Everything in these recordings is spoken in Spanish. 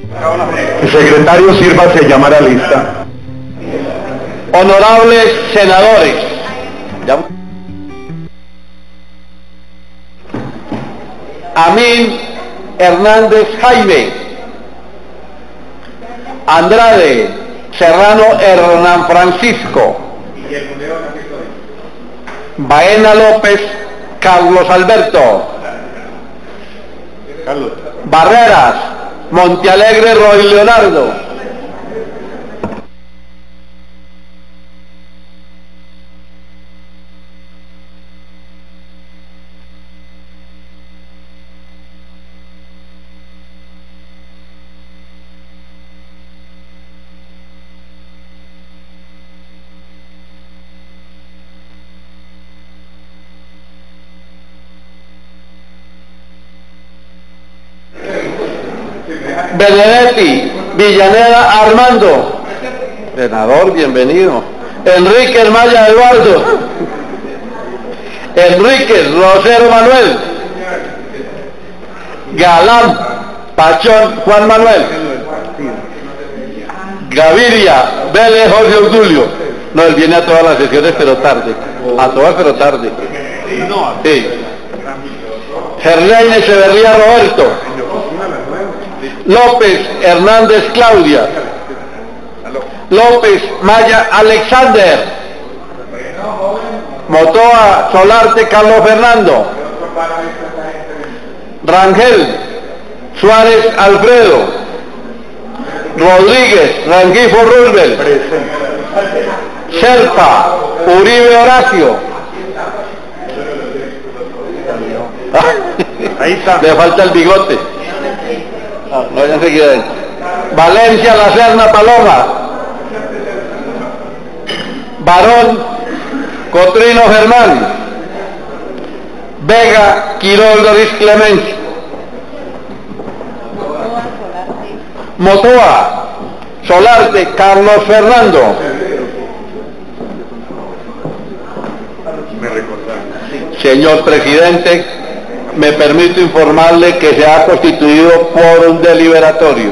Secretario, sírvase llamar a lista. Honorables senadores, Amin Hernández Jaime, Andrade Serrano Hernán Francisco, Baena López Carlos Alberto, Barreras Montealegre Roy Leonardo, Benedetti Villaneda Armando, senador, bienvenido. Enríquez Maya Eduardo, Enríquez Rosero Manuel, Galán Pachón Juan Manuel, Gaviria Vélez José Obdulio. No, él viene a todas las sesiones pero tarde, a todas pero tarde. Sí. Gerlain Echeverría Roberto, López Hernández Claudia, López Maya Alexander, Motoa Solarte Carlos Fernando, Rangel Suárez Alfredo, Rodríguez Rangifo Roosevelt, Serpa Uribe Horacio. Ahí está. Le falta el bigote. No, ya enseguida. Valencia La Serna Paloma, Barón Cotrino Germán, Vega Quiroz Doris Clemente, Motoa Solarte Carlos Fernando. Señor presidente, me permito informarle que se ha constituido por un deliberatorio.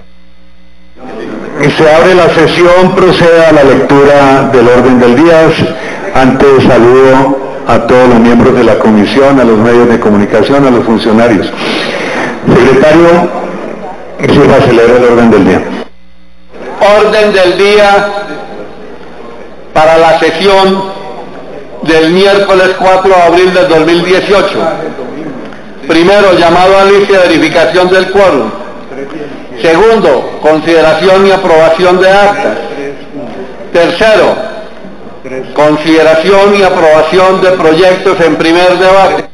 Se abre la sesión, proceda a la lectura del orden del día. Antes saludo a todos los miembros de la comisión, a los medios de comunicación, a los funcionarios. Secretario, sírvase leer el orden del día. Orden del día para la sesión del miércoles 4 de abril del 2018. Primero, llamado a lista de verificación del quórum. Segundo, consideración y aprobación de actas. Tercero, consideración y aprobación de proyectos en primer debate.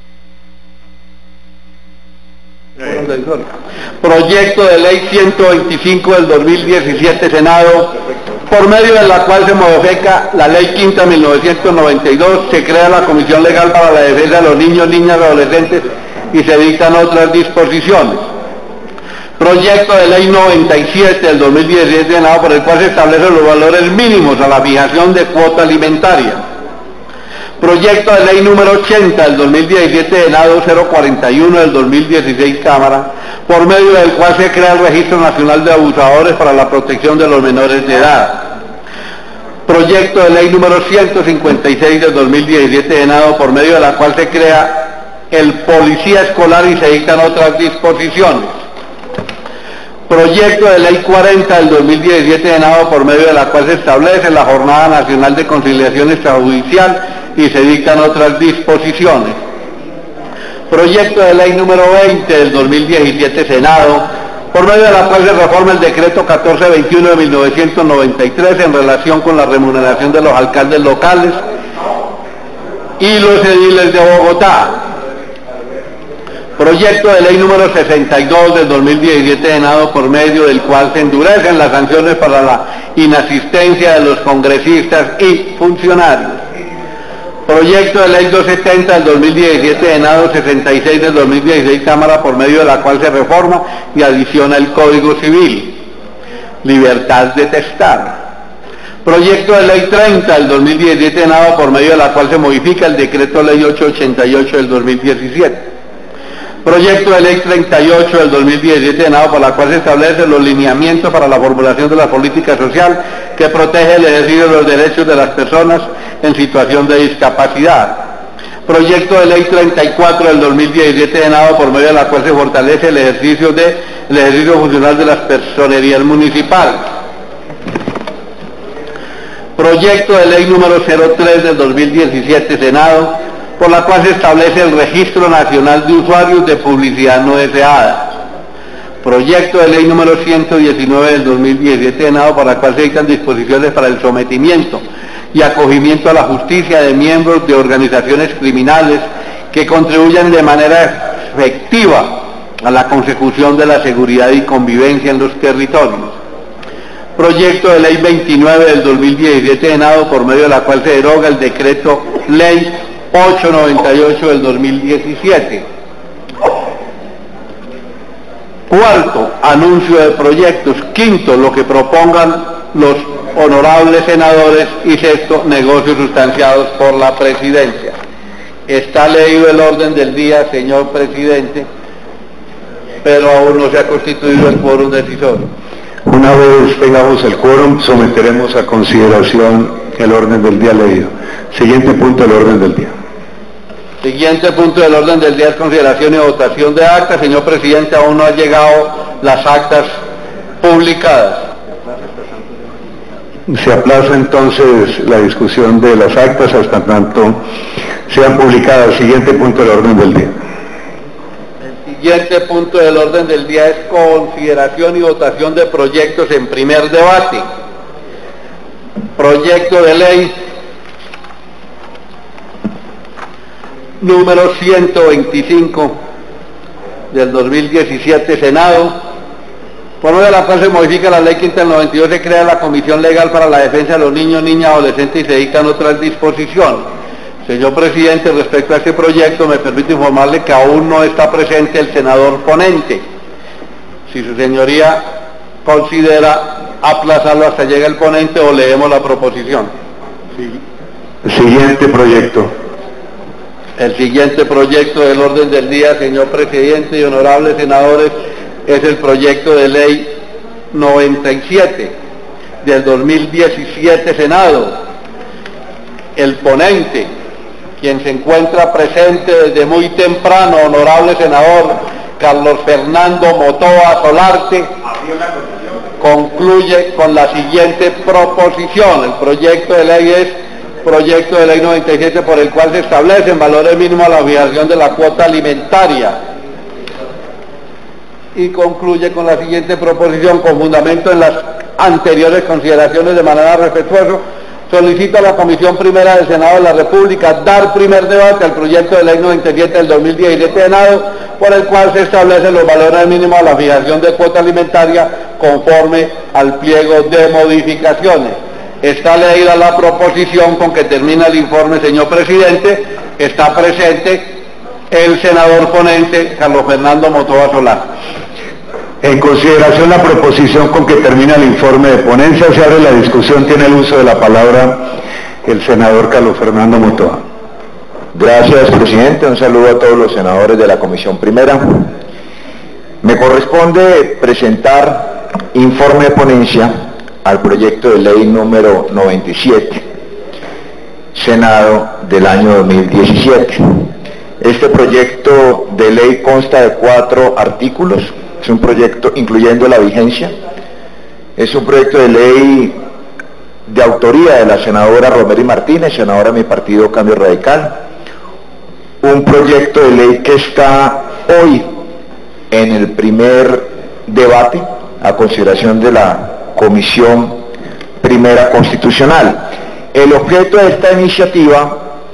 Proyecto de ley 125 del 2017 Senado, por medio de la cual se modifica la ley quinta 1992, se crea la Comisión Legal para la Defensa de los Niños, Niñas y Adolescentes y se dictan otras disposiciones. Proyecto de ley 97 del 2017 Senado, por el cual se establecen los valores mínimos a la fijación de cuota alimentaria. Proyecto de ley número 80 del 2017 Senado 041 del 2016 Cámara, por medio del cual se crea el Registro Nacional de Abusadores para la protección de los menores de edad. Proyecto de ley número 156 del 2017 Senado, por medio de la cual se crea el Policía Escolar y se dictan otras disposiciones. Proyecto de ley 40 del 2017 Senado, por medio de la cual se establece la Jornada Nacional de Conciliación Extrajudicial y se dictan otras disposiciones. Proyecto de ley número 20 del 2017 Senado, por medio de la cual se reforma el decreto 1421 de 1993 en relación con la remuneración de los alcaldes locales y los ediles de Bogotá. Proyecto de ley número 62 del 2017 Senado, por medio del cual se endurecen las sanciones para la inasistencia de los congresistas y funcionarios. Proyecto de ley 270 del 2017 Senado, 66 del 2016 Cámara, por medio de la cual se reforma y adiciona el Código Civil. Libertad de testar. Proyecto de ley 30 del 2017 Senado, por medio de la cual se modifica el decreto ley 888 del 2017. Proyecto de ley 38 del 2017, Senado, por la cual se establecen los lineamientos para la formulación de la política social que protege el ejercicio de los derechos de las personas en situación de discapacidad. Proyecto de ley 34 del 2017, Senado, por medio de la cual se fortalece el ejercicio funcional de las personerías municipales. Proyecto de ley número 03 del 2017, Senado, por la cual se establece el Registro Nacional de Usuarios de Publicidad No Deseada. Proyecto de ley número 119 del 2017, Senado, por la cual se dictan disposiciones para el sometimiento y acogimiento a la justicia de miembros de organizaciones criminales que contribuyan de manera efectiva a la consecución de la seguridad y convivencia en los territorios. Proyecto de ley 29 del 2017, Senado, por medio de la cual se deroga el decreto ley 898 del 2017. Cuarto, anuncio de proyectos. Quinto, lo que propongan los honorables senadores. Y sexto, negocios sustanciados por la presidencia. Está leído el orden del día, señor presidente, pero aún no se ha constituido el quórum decisorio. Una vez tengamos el quórum, someteremos a consideración el orden del día leído. Siguiente punto del orden del día. Siguiente punto del orden del día es consideración y votación de actas. Señor presidente, aún no han llegado las actas publicadas. Se aplaza entonces la discusión de las actas hasta tanto sean publicadas. Siguiente punto del orden del día. El siguiente punto del orden del día es consideración y votación de proyectos en primer debate. Proyecto de ley número 125 del 2017, Senado, por medio de la cual se modifica la ley 5 del 92, se crea la Comisión Legal para la Defensa de los Niños, Niñas, Adolescentes y se dictan otras disposiciones. Señor presidente, respecto a este proyecto, me permite informarle que aún no está presente el senador ponente. Si su señoría considera aplazarlo hasta llegue el ponente, o leemos la proposición. Sí. Siguiente proyecto. El siguiente proyecto del orden del día, señor presidente y honorables senadores, es el proyecto de ley 97 del 2017, Senado. El ponente, quien se encuentra presente desde muy temprano, honorable senador Carlos Fernando Motoa Solarte, concluye con la siguiente proposición. El proyecto de ley es proyecto de ley 97, por el cual se establecen valores mínimos a la fijación de la cuota alimentaria. Y concluye con la siguiente proposición: con fundamento en las anteriores consideraciones, de manera respetuosa, solicita a la Comisión Primera del Senado de la República dar primer debate al proyecto de ley 97 del 2017, Senado, por el cual se establecen los valores mínimos a la fijación de cuota alimentaria conforme al pliego de modificaciones. Está leída la proposición con que termina el informe, señor presidente. Está presente el senador ponente, Carlos Fernando Motoa Solarte. En consideración la proposición con que termina el informe de ponencia, se abre la discusión. Tiene el uso de la palabra el senador Carlos Fernando Motoa. Gracias, presidente. Un saludo a todos los senadores de la Comisión Primera. Me corresponde presentar informe de ponencia al proyecto de ley número 97, Senado del año 2017. Este proyecto de ley consta de 4 artículos. Es un proyecto, incluyendo la vigencia, es un proyecto de ley de autoría de la senadora Romery Martínez, senadora de mi partido Cambio Radical. Un proyecto de ley que está hoy en el primer debate a consideración de la Comisión Primera Constitucional. El objeto de esta iniciativa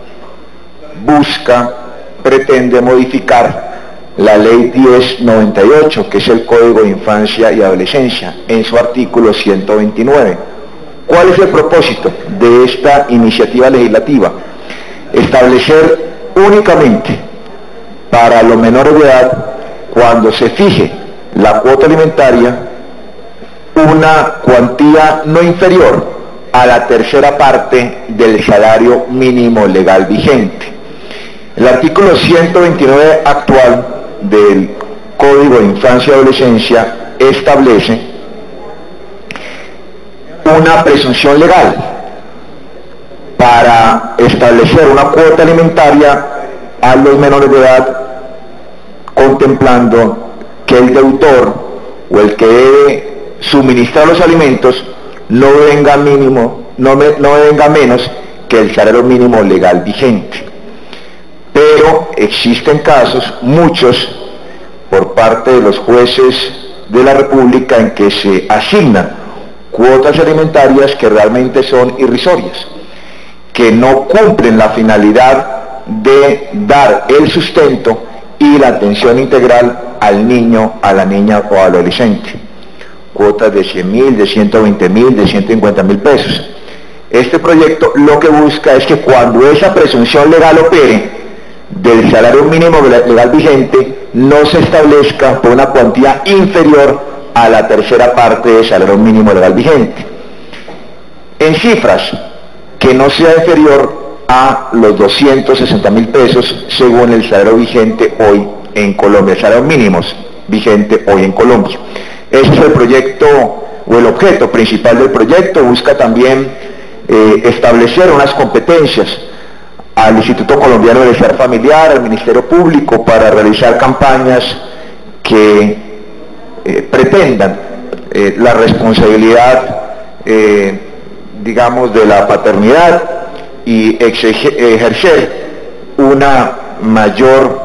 pretende modificar la ley 1098, que es el Código de Infancia y Adolescencia, en su artículo 129. ¿Cuál es el propósito de esta iniciativa legislativa? Establecer únicamente para los menores de edad, cuando se fije la cuota alimentaria, una cuantía no inferior a la tercera parte del salario mínimo legal vigente. El artículo 129 actual del Código de Infancia y Adolescencia establece una presunción legal para establecer una cuota alimentaria a los menores de edad, contemplando que el deudor o el que debe suministrar los alimentos no venga menos que el salario mínimo legal vigente. Pero existen casos, muchos, por parte de los jueces de la República, en que se asignan cuotas alimentarias que realmente son irrisorias, que no cumplen la finalidad de dar el sustento y la atención integral al niño, a la niña o al adolescente. Cuotas de 100.000, de 120.000, de 150.000 pesos. Este proyecto lo que busca es que cuando esa presunción legal opere del salario mínimo legal vigente, no se establezca por una cuantía inferior a la tercera parte del salario mínimo legal vigente. En cifras, que no sea inferior a los 260.000 pesos según el salario vigente hoy en Colombia, el salario mínimo vigente hoy en Colombia. Ese es el proyecto o el objeto principal del proyecto. Busca también establecer unas competencias al Instituto Colombiano de Bienestar Familiar, al Ministerio Público, para realizar campañas que pretendan la responsabilidad, digamos, de la paternidad y ejercer una mayor,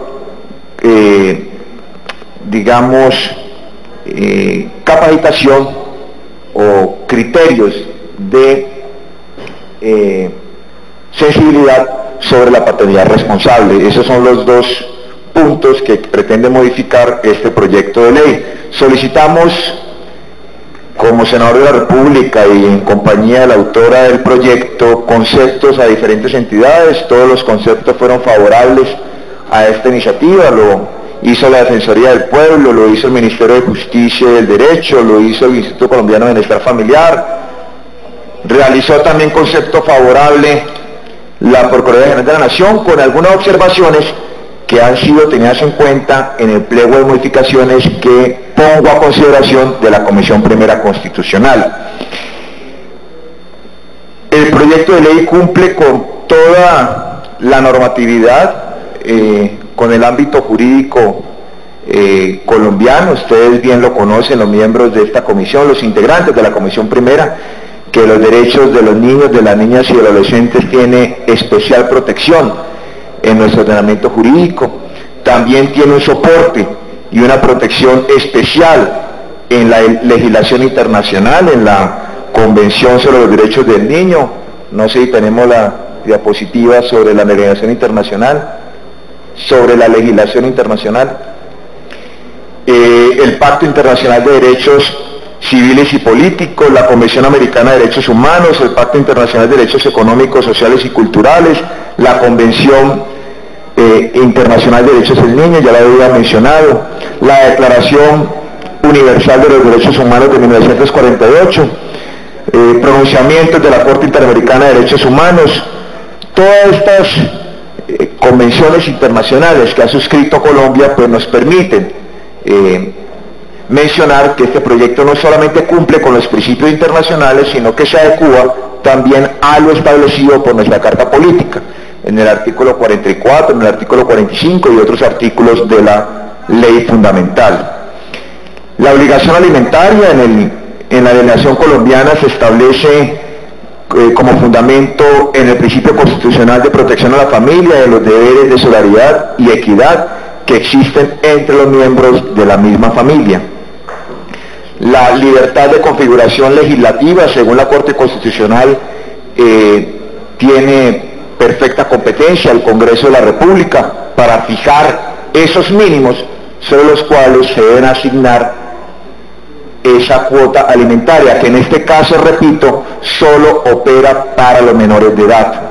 digamos, capacitación o criterios de sensibilidad sobre la paternidad responsable. Esos son los dos puntos que pretende modificar este proyecto de ley. Solicitamos, como senador de la República y en compañía de la autora del proyecto, conceptos a diferentes entidades. Todos los conceptos fueron favorables a esta iniciativa. Lo hizo la Defensoría del Pueblo, lo hizo el Ministerio de Justicia y del Derecho, lo hizo el Instituto Colombiano de Bienestar Familiar. Realizó también concepto favorable la Procuraduría General de la Nación, con algunas observaciones que han sido tenidas en cuenta en el pliego de modificaciones que pongo a consideración de la Comisión Primera Constitucional. El proyecto de ley cumple con toda la normatividad, con el ámbito jurídico colombiano. Ustedes bien lo conocen, los miembros de esta comisión, los integrantes de la Comisión Primera, que los derechos de los niños, de las niñas y de los adolescentes tiene especial protección en nuestro ordenamiento jurídico. También tiene un soporte y una protección especial en la legislación internacional, en la Convención sobre los Derechos del Niño. No sé si tenemos la diapositiva sobre la legislación internacional. El Pacto Internacional de Derechos Civiles y Políticos, la Convención Americana de Derechos Humanos, el Pacto Internacional de Derechos Económicos, Sociales y Culturales, la Convención Internacional de Derechos del Niño, ya la había mencionado, la Declaración Universal de los Derechos Humanos de 1948, pronunciamientos de la Corte Interamericana de Derechos Humanos. Todas estas convenciones internacionales que ha suscrito Colombia pues nos permiten mencionar que este proyecto no solamente cumple con los principios internacionales, sino que se adecúa también a lo establecido por nuestra Carta Política, en el artículo 44, en el artículo 45 y otros artículos de la Ley Fundamental. La obligación alimentaria en la legislación colombiana se establece como fundamento en el principio constitucional de protección a la familia y de los deberes de solidaridad y equidad que existen entre los miembros de la misma familia. La libertad de configuración legislativa, según la Corte Constitucional, tiene perfecta competencia el Congreso de la República para fijar esos mínimos sobre los cuales se deben asignar esa cuota alimentaria, que en este caso, repito, solo opera para los menores de edad.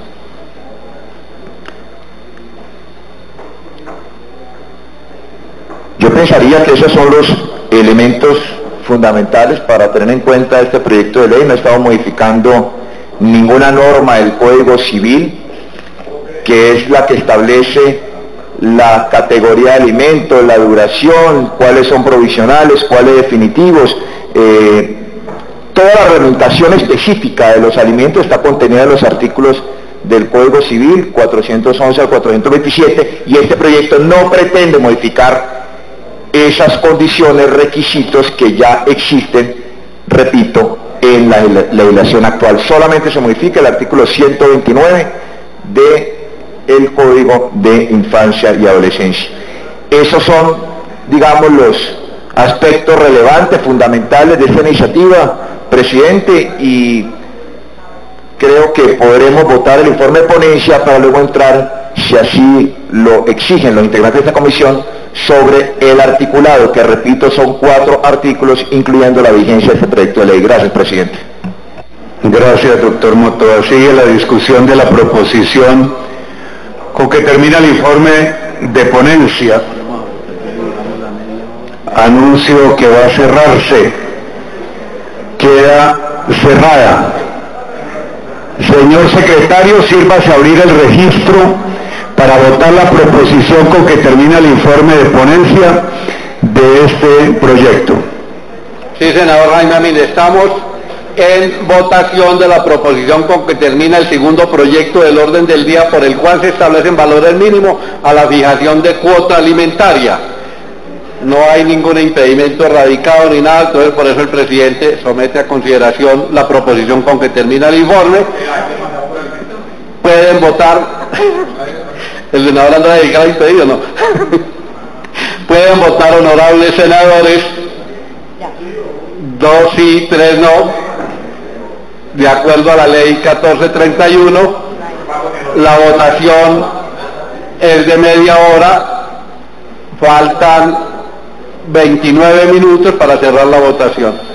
Yo pensaría que esos son los elementos fundamentales para tener en cuenta este proyecto de ley. No estamos modificando ninguna norma del Código Civil, que es la que establece la categoría de alimentos, la duración, cuáles son provisionales, cuáles definitivos. Toda la reglamentación específica de los alimentos está contenida en los artículos del Código Civil 411 al 427, y este proyecto no pretende modificar esas condiciones, requisitos que ya existen, repito, en la legislación actual. Solamente se modifica el artículo 129 del Código de Infancia y Adolescencia. Esos son, digamos, los aspectos relevantes, fundamentales de esta iniciativa, presidente, y creo que podremos votar el informe de ponencia para luego entrar, si así lo exigen los integrantes de esta comisión, sobre el articulado, que repito son 4 artículos, incluyendo la vigencia de este proyecto de ley. Gracias, presidente. Gracias, doctor Motoa. Sigue la discusión de la proposición con que termina el informe de ponencia. Anuncio que va a cerrarse. Queda cerrada. Señor secretario, sírvase a abrir el registro para votar la proposición con que termina el informe de ponencia de este proyecto. Sí, senador Jaime, estamos en votación de la proposición con que termina el segundo proyecto del orden del día, por el cual se establecen valores mínimos a la fijación de cuota alimentaria. No hay ningún impedimento radicado ni nada, entonces por eso el presidente somete a consideración la proposición con que termina el informe. Pueden votar. El senador Andrés dedicado impedido, ¿no? Pueden votar, honorables senadores, 2 sí, 3 no, de acuerdo a la ley 1431. La votación es de media hora, faltan 29 minutos para cerrar la votación.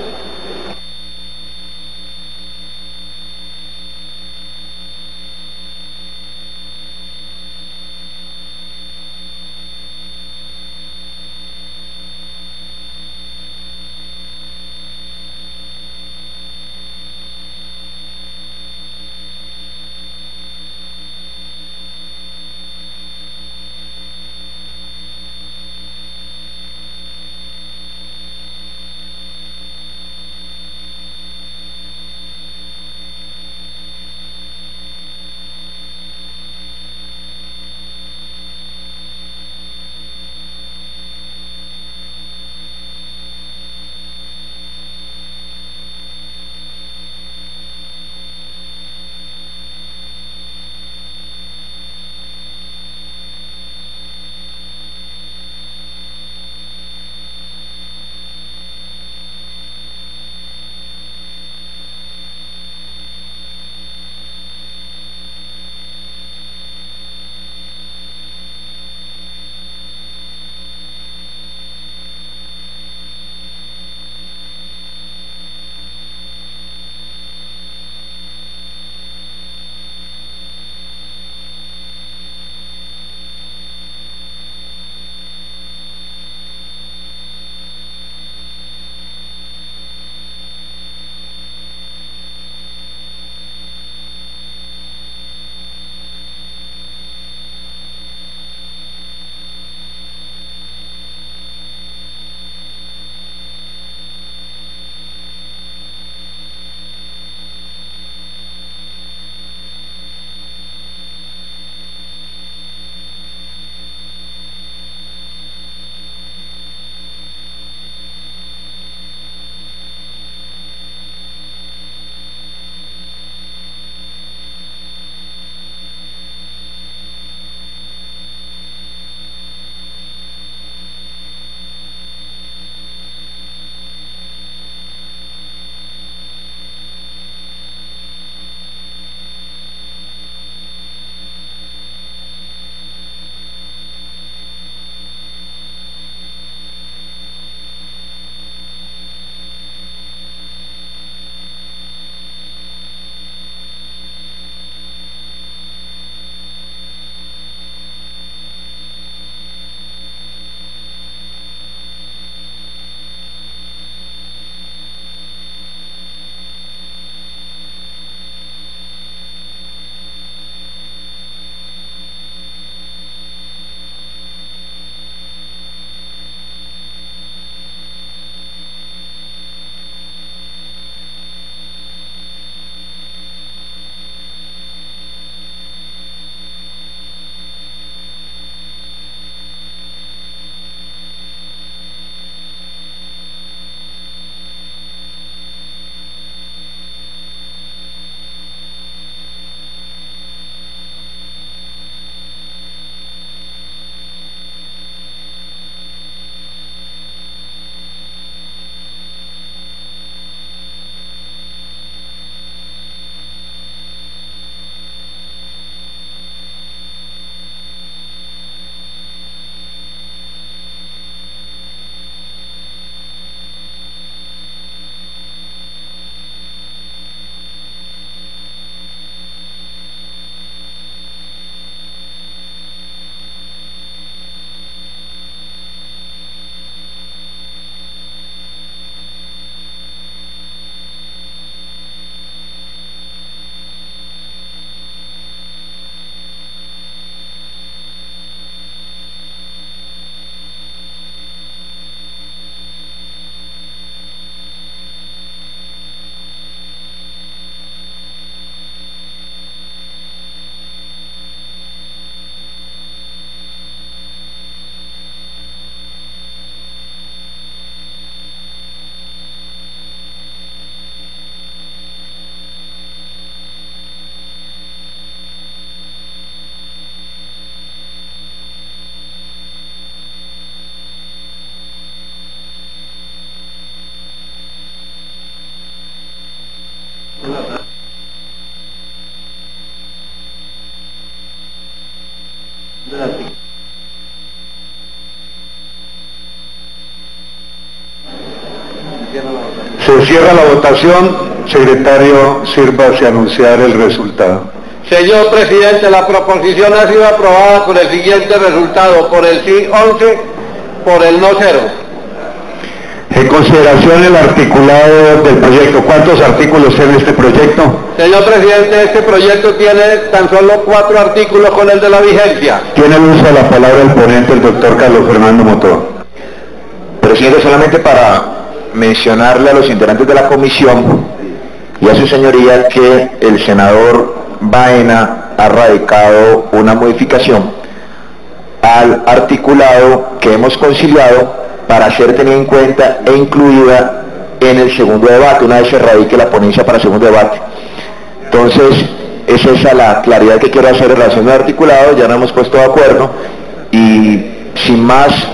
Se cierra la votación. Secretario, sírvase a anunciar el resultado. Señor presidente, la proposición ha sido aprobada con el siguiente resultado: por el sí 11, por el no 0. En consideración el articulado del proyecto. ¿Cuántos artículos tiene este proyecto? Señor presidente, este proyecto tiene tan solo 4 artículos con el de la vigencia. Tiene el uso de la palabra el ponente, el doctor Carlos Fernando Motó. Presidente, solamente para mencionarle a los integrantes de la comisión y a su señoría que el senador Baena ha radicado una modificación al articulado que hemos conciliado para ser tenida en cuenta e incluida en el segundo debate, una vez se radique la ponencia para el segundo debate. Entonces, es esa la claridad que quiero hacer en relación al articulado. Ya nos hemos puesto de acuerdo y sin más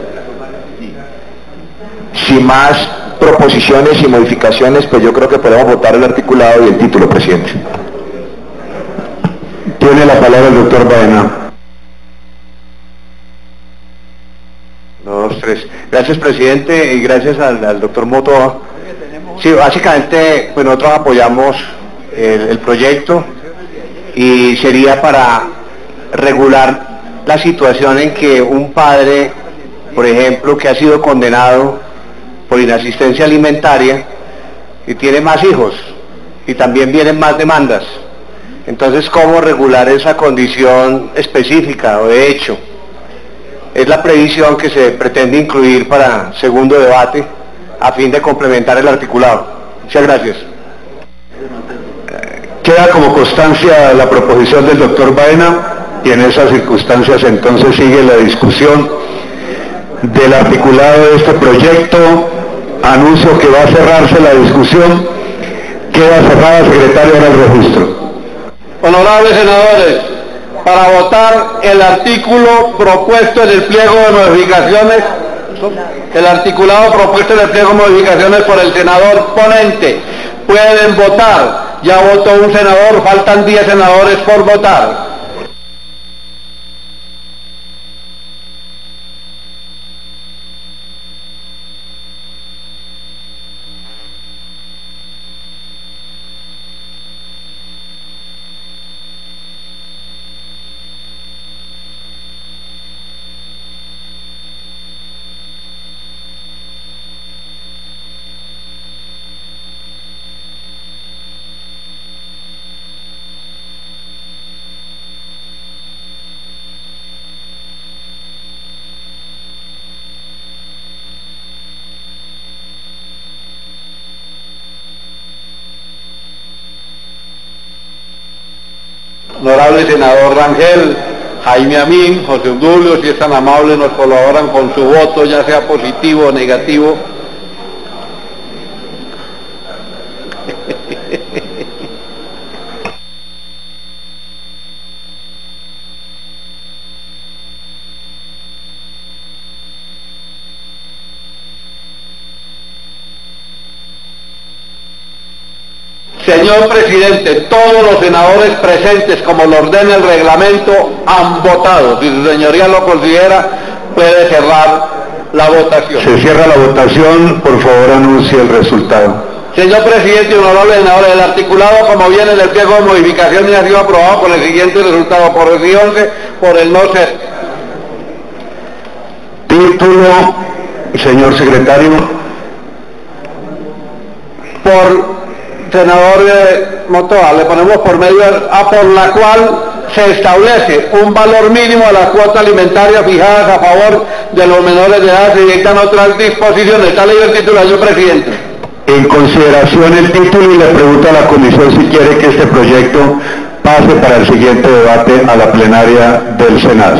proposiciones y modificaciones, pues yo creo que podemos votar el articulado y el título, presidente. Tiene la palabra el doctor Baena. 1, 2, 3. Gracias, presidente, y gracias al doctor Motó. Sí, básicamente, pues nosotros apoyamos el proyecto y sería para regular la situación en que un padre, por ejemplo, que ha sido condenado por inasistencia alimentaria y tiene más hijos y también vienen más demandas. Entonces, ¿cómo regular esa condición específica o de hecho? Es la previsión que se pretende incluir para segundo debate a fin de complementar el articulado. Muchas gracias. Queda como constancia la proposición del doctor Baena y en esas circunstancias entonces sigue la discusión del articulado de este proyecto. Anuncio que va a cerrarse la discusión. Queda cerrada, secretario, ahora el registro. Honorables senadores, para votar el artículo propuesto en el pliego de modificaciones, el articulado propuesto en el pliego de modificaciones por el senador ponente, pueden votar. Ya votó un senador, faltan 10 senadores por votar. Honorable senador Rangel, Jaime Amin, José Obdulio, si es tan amable, nos colaboran con su voto, ya sea positivo o negativo. Señor presidente, todos los senadores presentes, como lo ordena el reglamento, han votado. Si su señoría lo considera, puede cerrar la votación. Se cierra la votación. Por favor, anuncie el resultado. Señor presidente y honorables senadores, el articulado, como viene en el pliego de modificación, ha sido aprobado con el siguiente resultado: por el sí 11, por el no 0. Título, señor secretario. Por senador Motoa, le ponemos por medio por la cual se establece un valor mínimo de las cuotas alimentarias fijadas a favor de los menores de edad. Se dictan otras disposiciones. Está leído el título, señor presidente. En consideración el título, y le pregunto a la comisión si quiere que este proyecto pase para el siguiente debate a la plenaria del Senado.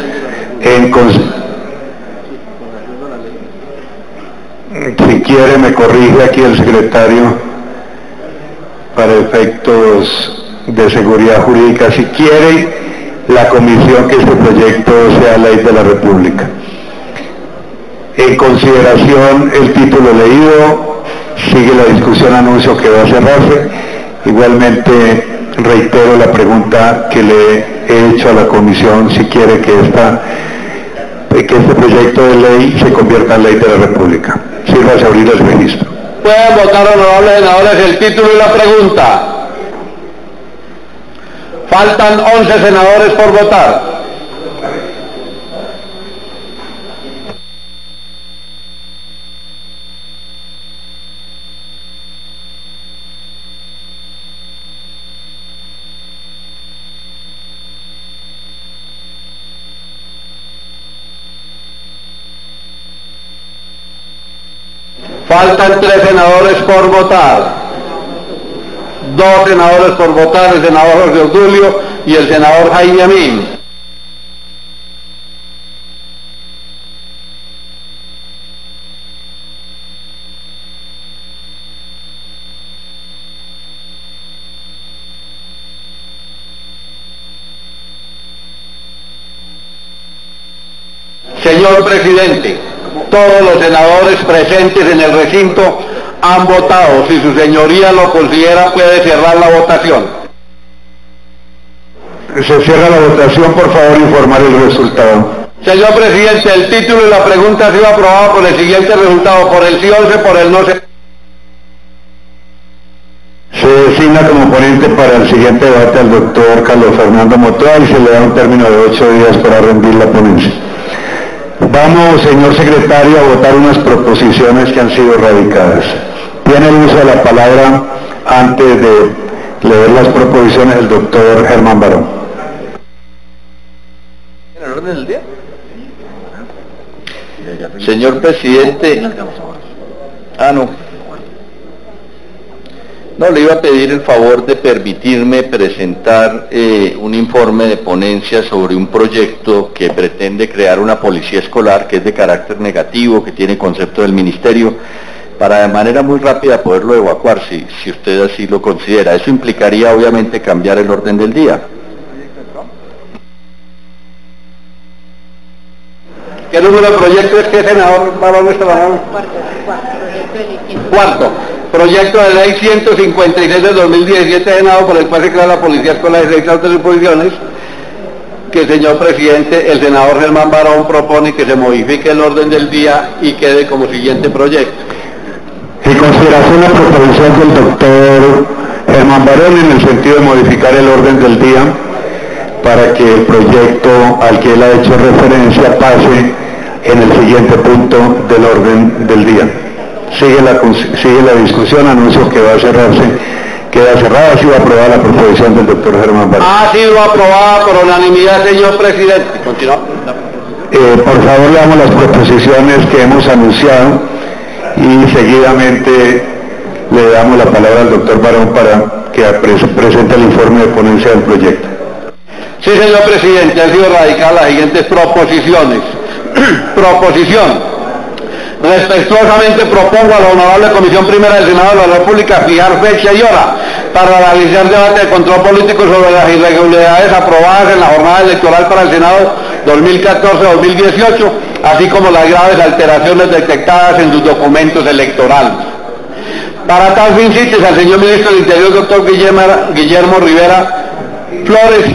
Si quiere, me corrige aquí el secretario para efectos de seguridad jurídica. Si quiere la comisión que este proyecto sea ley de la República. En consideración el título leído, sigue la discusión, anuncio que va a cerrarse. Igualmente reitero la pregunta que le he hecho a la comisión, si quiere que este proyecto de ley se convierta en ley de la República. Sírvase a abrir el registro. Pueden votar, honorables senadores, el título y la pregunta. Faltan 11 senadores por votar. Faltan 3 senadores por votar. 2 senadores por votar, el senador Jorge Obdulio y el senador Jaime Amin. Señor presidente, todos los senadores presentes en el recinto han votado. Si su señoría lo considera, puede cerrar la votación. Se cierra la votación, por favor, informar el resultado. Señor presidente, el título y la pregunta ha sido aprobado con el siguiente resultado: por el sí 11, por el no se... Se designa como ponente para el siguiente debate al doctor Carlos Fernando Motoa y se le da un término de 8 días para rendir la ponencia. Vamos, señor secretario, a votar unas proposiciones que han sido radicadas. Tiene el uso de la palabra, antes de leer las proposiciones, el doctor Germán Barón. ¿En el orden del día? Señor presidente, no, le iba a pedir el favor de permitirme presentar un informe de ponencia sobre un proyecto que pretende crear una policía escolar, que es de carácter negativo, que tiene concepto del ministerio, para de manera muy rápida poderlo evacuar, si usted así lo considera. Eso implicaría obviamente cambiar el orden del día. ¿Qué número de proyecto es que, senador Barón, está bajando? Cuarto. Proyecto de ley 156 del 2017, Senado, por el cual se crea la Policía Escolar de 6 altas disposiciones, que, señor presidente, el senador Germán Barón propone que se modifique el orden del día y quede como siguiente proyecto. En consideración la proposición del doctor Germán Barón en el sentido de modificar el orden del día para que el proyecto al que él ha hecho referencia pase en el siguiente punto del orden del día. Sigue la discusión, anuncio que va a cerrarse, queda cerrada. Ha sido aprobada la proposición del doctor Germán Barón. Ha sido aprobada por unanimidad, señor presidente. Continúa. Por favor, leamos las proposiciones que hemos anunciado y seguidamente le damos la palabra al doctor Barón para que presente el informe de ponencia del proyecto. Sí, señor presidente, han sido radicadas las siguientes proposiciones. Proposición. Respetuosamente propongo a la Honorable Comisión Primera del Senado de la República fijar fecha y hora para realizar debate de control político sobre las irregularidades aprobadas en la jornada electoral para el Senado 2014-2018, así como las graves alteraciones detectadas en sus documentos electorales. Para tal fin cites al señor Ministro del Interior, doctor Guillermo Rivera Flores,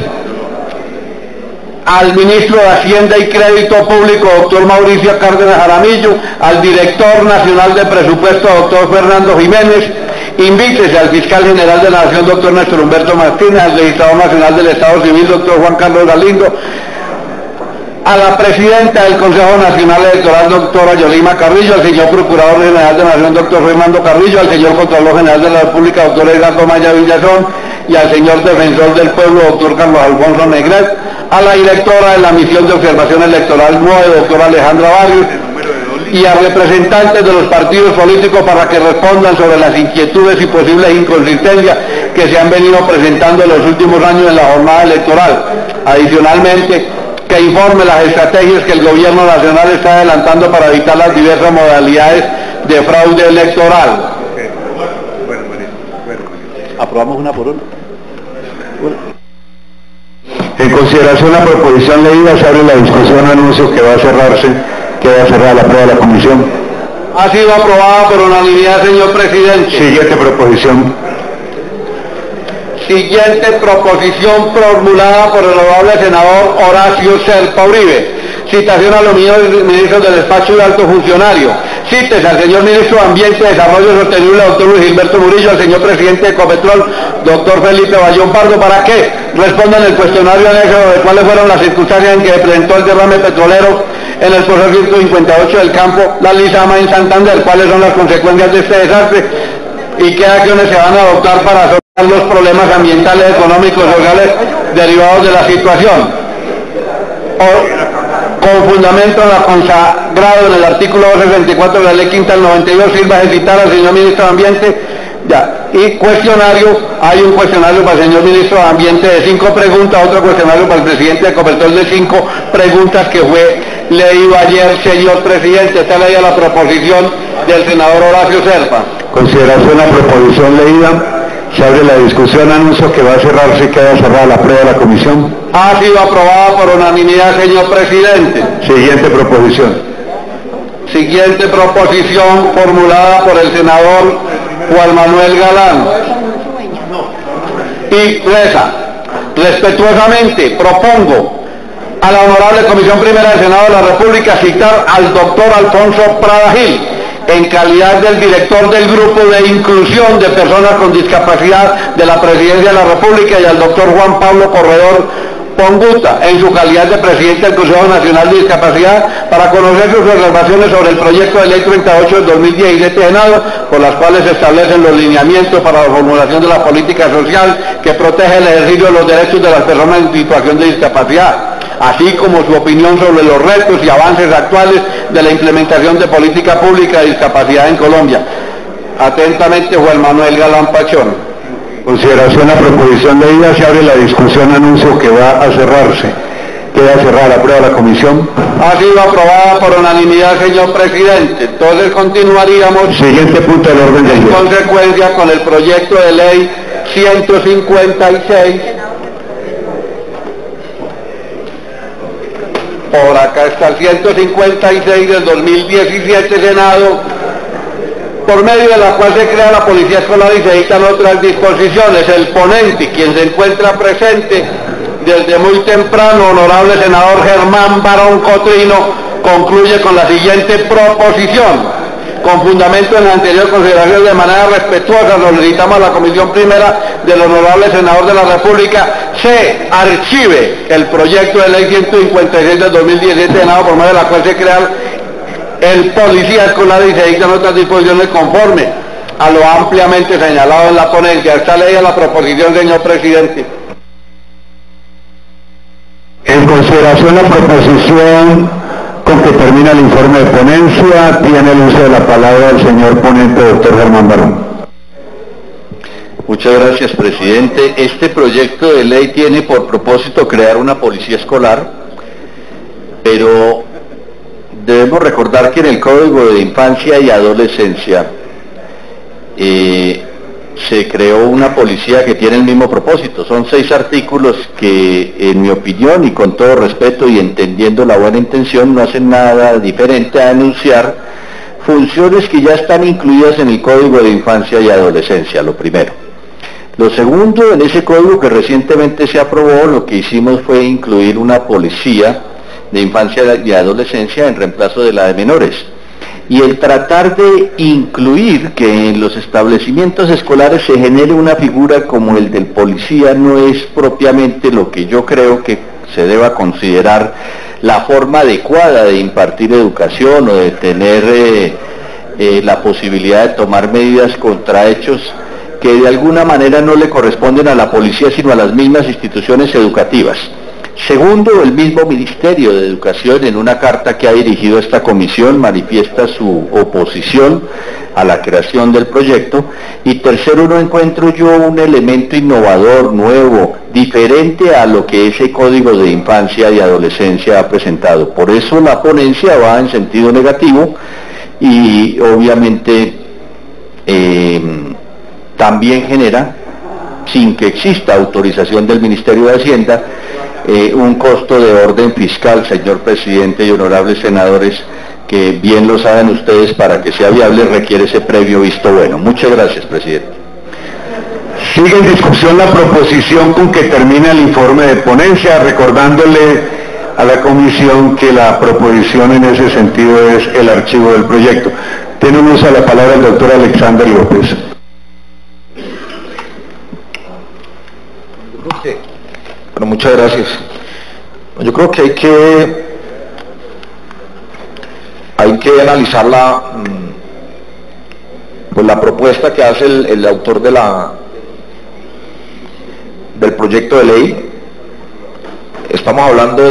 al Ministro de Hacienda y Crédito Público, doctor Mauricio Cárdenas Jaramillo, al Director Nacional de Presupuesto, doctor Fernando Jiménez, invítese al Fiscal General de la Nación, doctor Néstor Humberto Martínez, al Legislador Nacional del Estado Civil, doctor Juan Carlos Galindo, a la Presidenta del Consejo Nacional Electoral, doctora Yolima Carrillo, al señor Procurador General de la Nación, doctor Fernando Carrillo, al señor Contralor General de la República, doctor Edgardo Maya Villazón, y al señor Defensor del Pueblo, doctor Carlos Alfonso Negret, a la directora de la Misión de Observación Electoral 9, doctora Alejandra Barrios, y a representantes de los partidos políticos para que respondan sobre las inquietudes y posibles inconsistencias que se han venido presentando en los últimos años en la jornada electoral. Adicionalmente, que informe las estrategias que el Gobierno Nacional está adelantando para evitar las diversas modalidades de fraude electoral. ¿Aprobamos una por una? En consideración la proposición leída, se abre la discusión, anuncio que va a cerrarse, queda cerrada la prueba de la comisión. Ha sido aprobada por unanimidad, señor presidente. Siguiente proposición. Siguiente proposición formulada por el honorable senador Horacio Serpa Uribe. Citación a los ministros del despacho de alto funcionario. Cites al señor Ministro de Ambiente y Desarrollo Sostenible, doctor Luis Gilberto Murillo, al señor Presidente de Ecopetrol, doctor Felipe Bayón Pardo, para que respondan el cuestionario anexo de cuáles fueron las circunstancias en que se presentó el derrame petrolero en el proceso 158 del campo La Lizama en Santander, cuáles son las consecuencias de este desastre y qué acciones se van a adoptar para solucionar los problemas ambientales, económicos y sociales derivados de la situación. Con fundamento consagrado en el artículo 264 de la Ley Quinta del 92, sirva a citar al señor Ministro de Ambiente. Ya. Y cuestionario, hay un cuestionario para el señor Ministro de Ambiente de 5 preguntas, otro cuestionario para el Presidente de Ecopetrol de 5 preguntas que fue leído ayer, señor Presidente. Está leída la proposición del senador Horacio Serpa. Consideración la proposición leída. Se abre la discusión, anuncio que va a cerrarse y queda cerrada la prueba de la comisión. Ha sido aprobada por unanimidad, señor Presidente. Siguiente proposición. Siguiente proposición formulada por el senador Juan Manuel Galán. Y reza: respetuosamente propongo a la Honorable Comisión Primera del Senado de la República citar al doctor Alfonso Prada Gil, en calidad del director del Grupo de Inclusión de Personas con Discapacidad de la Presidencia de la República, y al doctor Juan Pablo Corredor Ponguta, en su calidad de presidente del Consejo Nacional de Discapacidad, para conocer sus observaciones sobre el proyecto de ley 38 del 2017 Senado, por las cuales se establecen los lineamientos para la formulación de la política social que protege el ejercicio de los derechos de las personas en situación de discapacidad, así como su opinión sobre los retos y avances actuales de la implementación de política pública de discapacidad en Colombia. Atentamente, Juan Manuel Galán Pachón. Consideración la proposición leída. Se abre la discusión, anuncio que va a cerrarse. Queda cerrada la prueba de la comisión. Ha sido aprobada por unanimidad, señor Presidente. Entonces continuaríamos. Siguiente punto del orden del día. En consecuencia con el proyecto de ley 156. Por acá está el 156 del 2017 Senado, por medio de la cual se crea la Policía Escolar y se dictan otras disposiciones. El ponente, quien se encuentra presente desde muy temprano, honorable senador Germán Barón Cotrino, concluye con la siguiente proposición. Con fundamento en la anterior consideración, de manera respetuosa solicitamos a la Comisión Primera del honorable senador de la República se archive el proyecto de ley 156 del 2017 Senado, por medio de la cual se crea el Policía Escolar y se dictan otras disposiciones conforme a lo ampliamente señalado en la ponencia. Está leída la proposición, señor Presidente. En consideración la proposición con que termina el informe de ponencia, tiene el uso de la palabra el señor ponente, doctor Germán Barón. Muchas gracias, presidente. Este proyecto de ley tiene por propósito crear una policía escolar, pero debemos recordar que en el Código de Infancia y Adolescencia se creó una policía que tiene el mismo propósito. Son 6 artículos que, en mi opinión y con todo respeto y entendiendo la buena intención, no hacen nada diferente a anunciar funciones que ya están incluidas en el Código de Infancia y Adolescencia, lo primero. Lo segundo, en ese código que recientemente se aprobó, lo que hicimos fue incluir una policía de infancia y adolescencia en reemplazo de la de menores. Y el tratar de incluir que en los establecimientos escolares se genere una figura como el del policía no es propiamente lo que yo creo que se deba considerar la forma adecuada de impartir educación o de tener la posibilidad de tomar medidas contra hechos que de alguna manera no le corresponden a la policía sino a las mismas instituciones educativas. Segundo, el mismo Ministerio de Educación, en una carta que ha dirigido a esta comisión, manifiesta su oposición a la creación del proyecto. Y tercero, no encuentro yo un elemento innovador, nuevo, diferente a lo que ese Código de Infancia y Adolescencia ha presentado. Por eso la ponencia va en sentido negativo y obviamente también genera, sin que exista autorización del Ministerio de Hacienda, un costo de orden fiscal, señor presidente y honorables senadores, que bien lo saben ustedes, para que sea viable requiere ese previo visto bueno. Muchas gracias, presidente. Sigue en discusión la proposición con que termina el informe de ponencia, recordándole a la comisión que la proposición en ese sentido es el archivo del proyecto. Tenemos a la palabra el doctor Alexander López. Bueno, muchas gracias. Yo creo que hay que analizar la propuesta que hace el autor del proyecto de ley. Estamos hablando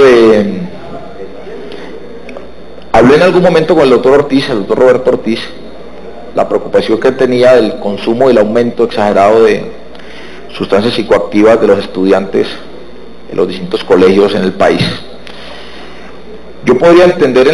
hablé en algún momento con el doctor Ortiz, el doctor Roberto Ortiz, la preocupación que tenía del consumo y el aumento exagerado de sustancias psicoactivas de los estudiantes en los distintos colegios en el país. Yo podría entender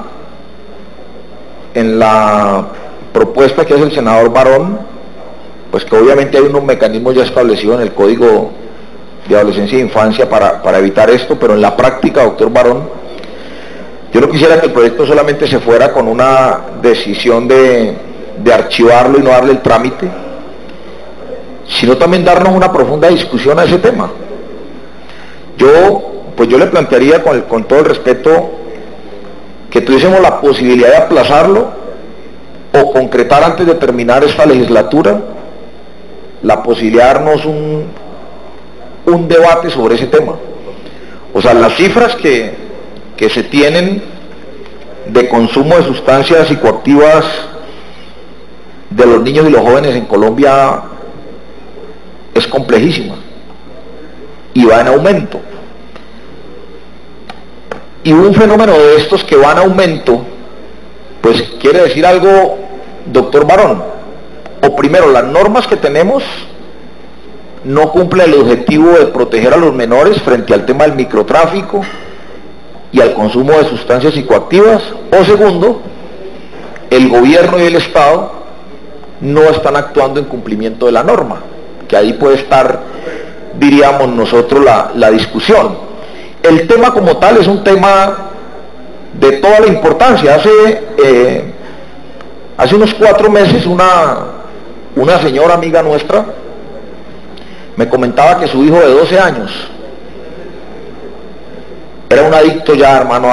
en la propuesta que hace el senador Barón, pues que obviamente hay unos mecanismos ya establecidos en el Código de Adolescencia e Infancia para evitar esto, pero en la práctica, doctor Barón, yo no quisiera que el proyecto solamente se fuera con una decisión de archivarlo y no darle el trámite, sino también darnos una profunda discusión a ese tema. Yo le plantearía con todo el respeto que tuviésemos la posibilidad de aplazarlo o concretar antes de terminar esta legislatura la posibilidad de darnos un debate sobre ese tema. O sea, las cifras que se tienen de consumo de sustancias psicoactivas de los niños y los jóvenes en Colombia es complejísima y va en aumento. Y un fenómeno de estos que va en aumento, pues quiere decir algo, doctor Barón. O primero, las normas que tenemos no cumplen el objetivo de proteger a los menores frente al tema del microtráfico y al consumo de sustancias psicoactivas. O segundo, el gobierno y el Estado no están actuando en cumplimiento de la norma, que ahí puede estar, diríamos nosotros, la discusión. El tema como tal es un tema de toda la importancia. Hace unos 4 meses una señora amiga nuestra me comentaba que su hijo de 12 años era un adicto ya, hermano,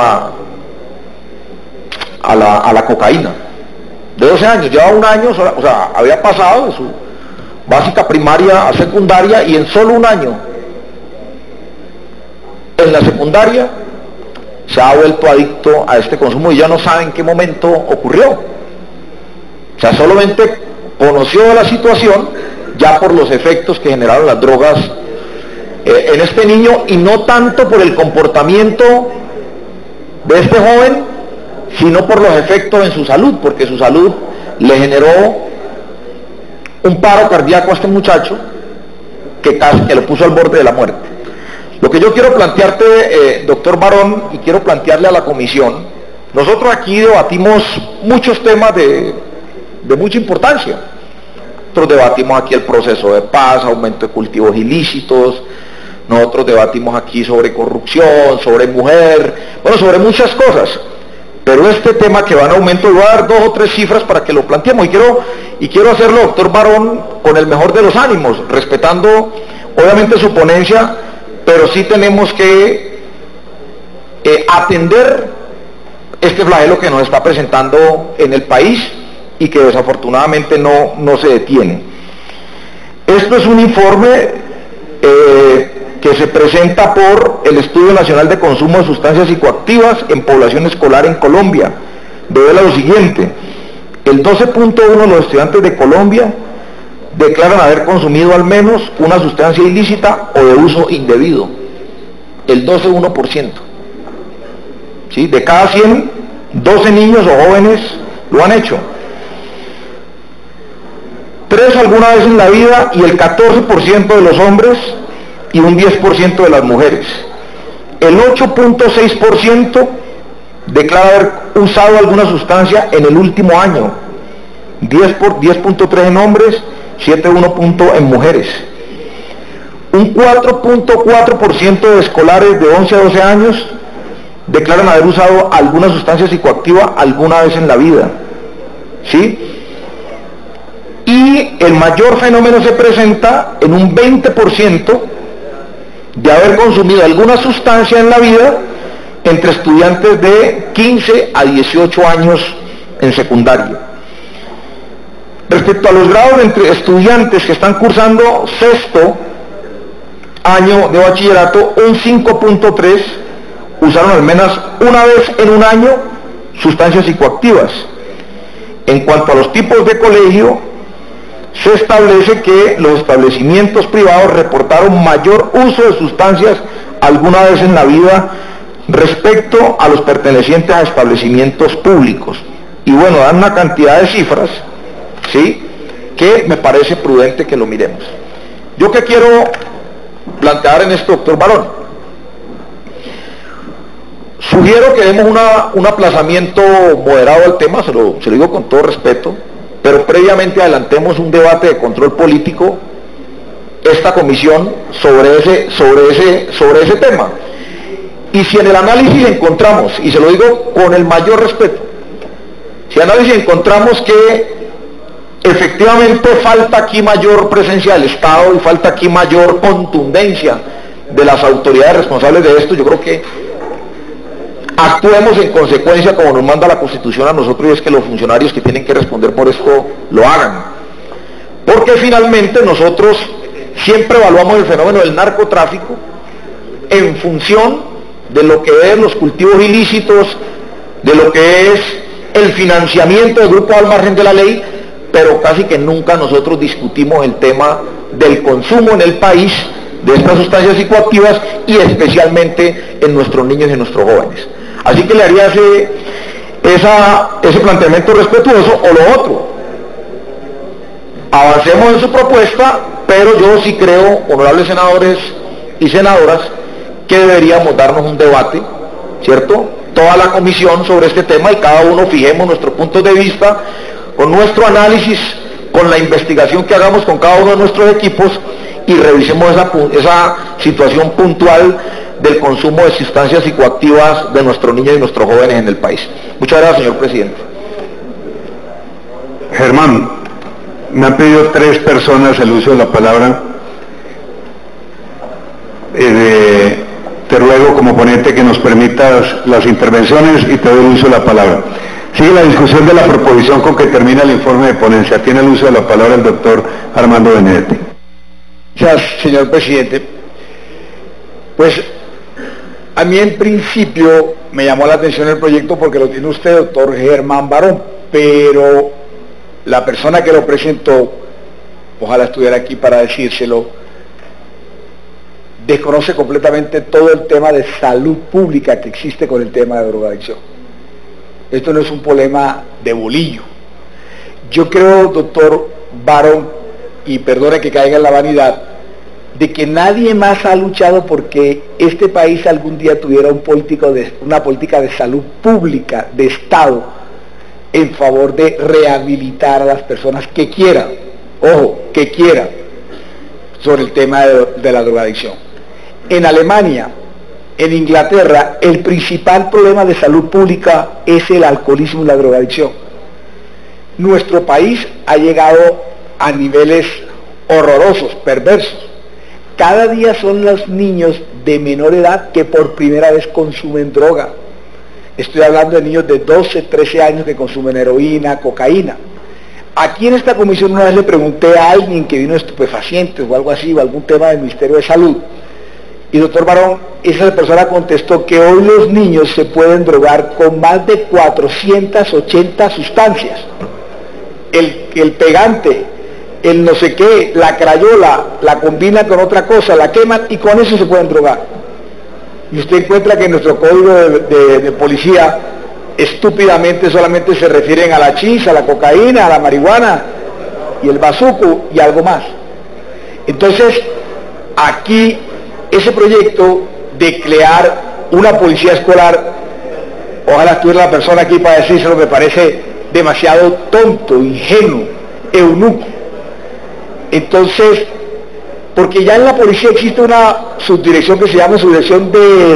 a la cocaína. De 12 años, llevaba un año, o sea, había pasado de su básica primaria a secundaria y en solo un año en la secundaria se ha vuelto adicto a este consumo y ya no sabe en qué momento ocurrió. O sea, solamente conoció la situación ya por los efectos que generaron las drogas en este niño, y no tanto por el comportamiento de este joven, sino por los efectos en su salud, porque su salud le generó un paro cardíaco a este muchacho que lo puso al borde de la muerte. Lo que yo quiero plantearte, doctor Barón, y quiero plantearle a la comisión, nosotros aquí debatimos muchos temas de mucha importancia. Nosotros debatimos aquí el proceso de paz, aumento de cultivos ilícitos, nosotros debatimos aquí sobre corrupción, sobre mujer, bueno, sobre muchas cosas. Pero este tema que va en aumento, le voy a dar 2 o 3 cifras para que lo planteemos, y quiero hacerlo, doctor Barón, con el mejor de los ánimos, respetando obviamente su ponencia, pero sí tenemos que atender este flagelo que nos está presentando en el país y que desafortunadamente no se detiene. Esto es un informe que se presenta por el Estudio Nacional de Consumo de Sustancias Psicoactivas en Población Escolar en Colombia. Revela lo siguiente: el 12.1% de los estudiantes de Colombia declaran haber consumido al menos una sustancia ilícita o de uso indebido. El 12.1%. ¿Sí? De cada 100, 12 niños o jóvenes lo han hecho. 3 alguna vez en la vida, y el 14% de los hombres y un 10% de las mujeres. El 8.6% declara haber usado alguna sustancia en el último año. 10.3 en hombres, 7.1 en mujeres. Un 4.4% de escolares de 11 a 12 años declaran haber usado alguna sustancia psicoactiva alguna vez en la vida. ¿Sí? Y el mayor fenómeno se presenta en un 20% de haber consumido alguna sustancia en la vida, entre estudiantes de 15 a 18 años en secundaria. Respecto a los grados entre estudiantes que están cursando sexto año de bachillerato, un 5.3 usaron al menos una vez en un año sustancias psicoactivas. En cuanto a los tipos de colegio, se establece que los establecimientos privados reportaron mayor uso de sustancias alguna vez en la vida respecto a los pertenecientes a establecimientos públicos. Y bueno, dan una cantidad de cifras, ¿sí?, que me parece prudente que lo miremos. Yo que quiero plantear en esto, doctor Barón, sugiero que demos un aplazamiento moderado al tema, se lo digo con todo respeto, pero previamente adelantemos un debate de control político, esta comisión, sobre ese tema. Y si en el análisis encontramos, y se lo digo con el mayor respeto, si en el análisis encontramos que efectivamente falta aquí mayor presencia del Estado y falta aquí mayor contundencia de las autoridades responsables de esto, yo creo que actuemos en consecuencia como nos manda la Constitución a nosotros, y es que los funcionarios que tienen que responder por esto lo hagan. Porque finalmente nosotros siempre evaluamos el fenómeno del narcotráfico en función de lo que es los cultivos ilícitos, de lo que es el financiamiento del grupo al margen de la ley, pero casi que nunca nosotros discutimos el tema del consumo en el país de estas sustancias psicoactivas, y especialmente en nuestros niños y en nuestros jóvenes. Así que le haría ese planteamiento respetuoso. O lo otro, avancemos en su propuesta, pero yo sí creo, honorables senadores y senadoras, que deberíamos darnos un debate, ¿cierto?, toda la comisión sobre este tema, y cada uno fijemos nuestros puntos de vista, con nuestro análisis, con la investigación que hagamos con cada uno de nuestros equipos, y revisemos esa situación puntual del consumo de sustancias psicoactivas de nuestros niños y nuestros jóvenes en el país. Muchas gracias, señor presidente. Germán, me han pedido 3 personas el uso de la palabra. Te ruego como ponente que nos permitas las intervenciones y te doy el uso de la palabra. Sigue la discusión de la proposición con que termina el informe de ponencia. Tiene el uso de la palabra el doctor Armando Benedetti. Gracias, señor presidente. Pues a mí en principio me llamó la atención el proyecto porque lo tiene usted, doctor Germán Barón, pero la persona que lo presentó, ojalá estuviera aquí para decírselo, desconoce completamente todo el tema de salud pública que existe con el tema de drogadicción. Esto no es un problema de bolillo. Yo creo, doctor Barón, y perdone que caiga en la vanidad, de que nadie más ha luchado porque este país algún día tuviera una política de salud pública, de Estado, en favor de rehabilitar a las personas que quieran, ojo, que quieran, sobre el tema de la drogadicción. En Alemania, en Inglaterra, el principal problema de salud pública es el alcoholismo y la drogadicción. Nuestro país ha llegado a niveles horrorosos, perversos. Cada día son los niños de menor edad que por primera vez consumen droga. Estoy hablando de niños de 12, 13 años que consumen heroína, cocaína. Aquí en esta comisión una vez le pregunté a alguien que vino de estupefacientes o algo así, o algún tema del Ministerio de Salud, y doctor Barón, esa persona contestó que hoy los niños se pueden drogar con más de 480 sustancias. El pegante, el no sé qué, la crayola, la combinan con otra cosa, la queman y con eso se pueden drogar. Y usted encuentra que en nuestro código de policía estúpidamente solamente se refieren a la chis, a la cocaína, a la marihuana y el bazuco y algo más. Entonces, aquí ese proyecto de crear una policía escolar, ojalá estuviera la persona aquí para decírselo, me parece demasiado tonto, ingenuo, eunuco. Entonces, porque ya en la policía existe una subdirección que se llama Subdirección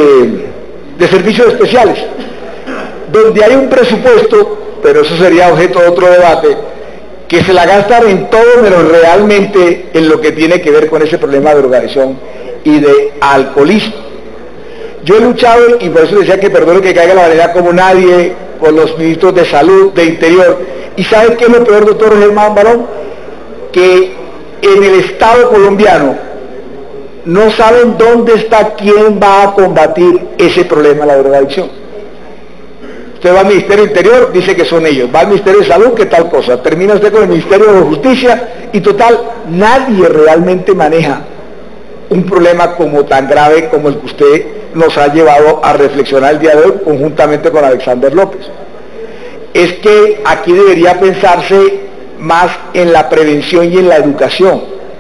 de Servicios Especiales, donde hay un presupuesto, pero eso sería objeto de otro debate, que se la gastan en todo menos realmente en lo que tiene que ver con ese problema de drogadicción y de alcoholismo. Yo he luchado, y por eso decía que perdone que caiga la vanidad como nadie, con los ministros de Salud, de Interior. ¿Y sabe qué es lo peor, doctor Germán Barón? Que en el Estado colombiano no saben dónde está quién va a combatir ese problema de la drogadicción. Usted va al Ministerio del Interior, dice que son ellos. Va al Ministerio de Salud, que tal cosa. Termina usted con el Ministerio de Justicia y total, nadie realmente maneja un problema como tan grave como el que usted nos ha llevado a reflexionar el día de hoy conjuntamente con Alexander López. Es que aquí debería pensarse más en la prevención y en la educación.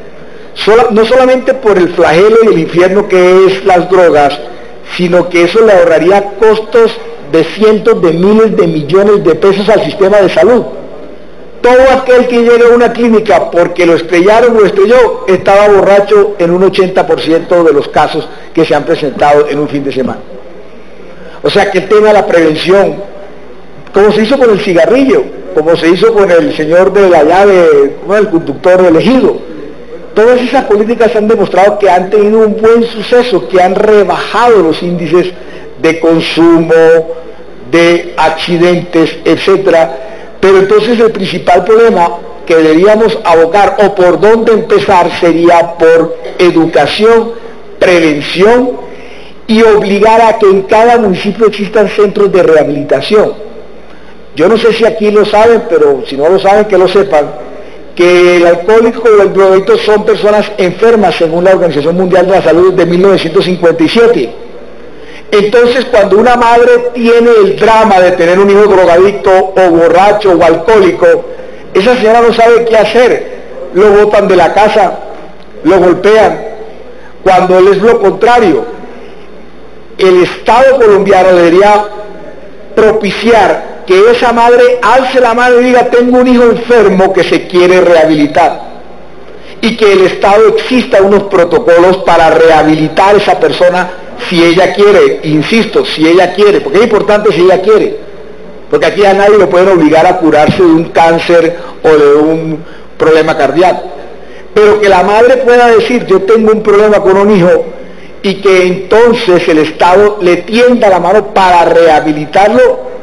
No solamente por el flagelo y el infierno que es las drogas, sino que eso le ahorraría costos de cientos de miles de millones de pesos al sistema de salud. Todo aquel que llegue a una clínica porque lo estrellaron o lo estrelló, estaba borracho en un 80% de los casos que se han presentado en un fin de semana. O sea que el tema de la prevención, como se hizo con el cigarrillo, como se hizo con el señor de la llave, el conductor elegido, todas esas políticas han demostrado que han tenido un buen suceso, que han rebajado los índices de consumo, de accidentes, etcétera. Pero entonces el principal problema que deberíamos abocar, o por dónde empezar, sería por educación, prevención y obligar a que en cada municipio existan centros de rehabilitación. Yo no sé si aquí lo saben, pero si no lo saben, que lo sepan, que el alcohólico o el drogadicto son personas enfermas según la Organización Mundial de la Salud de 1957. Entonces, cuando una madre tiene el drama de tener un hijo drogadicto o borracho o alcohólico, esa señora no sabe qué hacer. Lo botan de la casa, lo golpean, cuando él es lo contrario. El Estado colombiano debería propiciar que esa madre alce la mano y diga: tengo un hijo enfermo que se quiere rehabilitar, y que el Estado exista unos protocolos para rehabilitar a esa persona si ella quiere, insisto, si ella quiere, porque es importante si ella quiere, porque aquí a nadie lo pueden obligar a curarse de un cáncer o de un problema cardíaco, pero que la madre pueda decir: yo tengo un problema con un hijo, y que entonces el Estado le tienda la mano para rehabilitarlo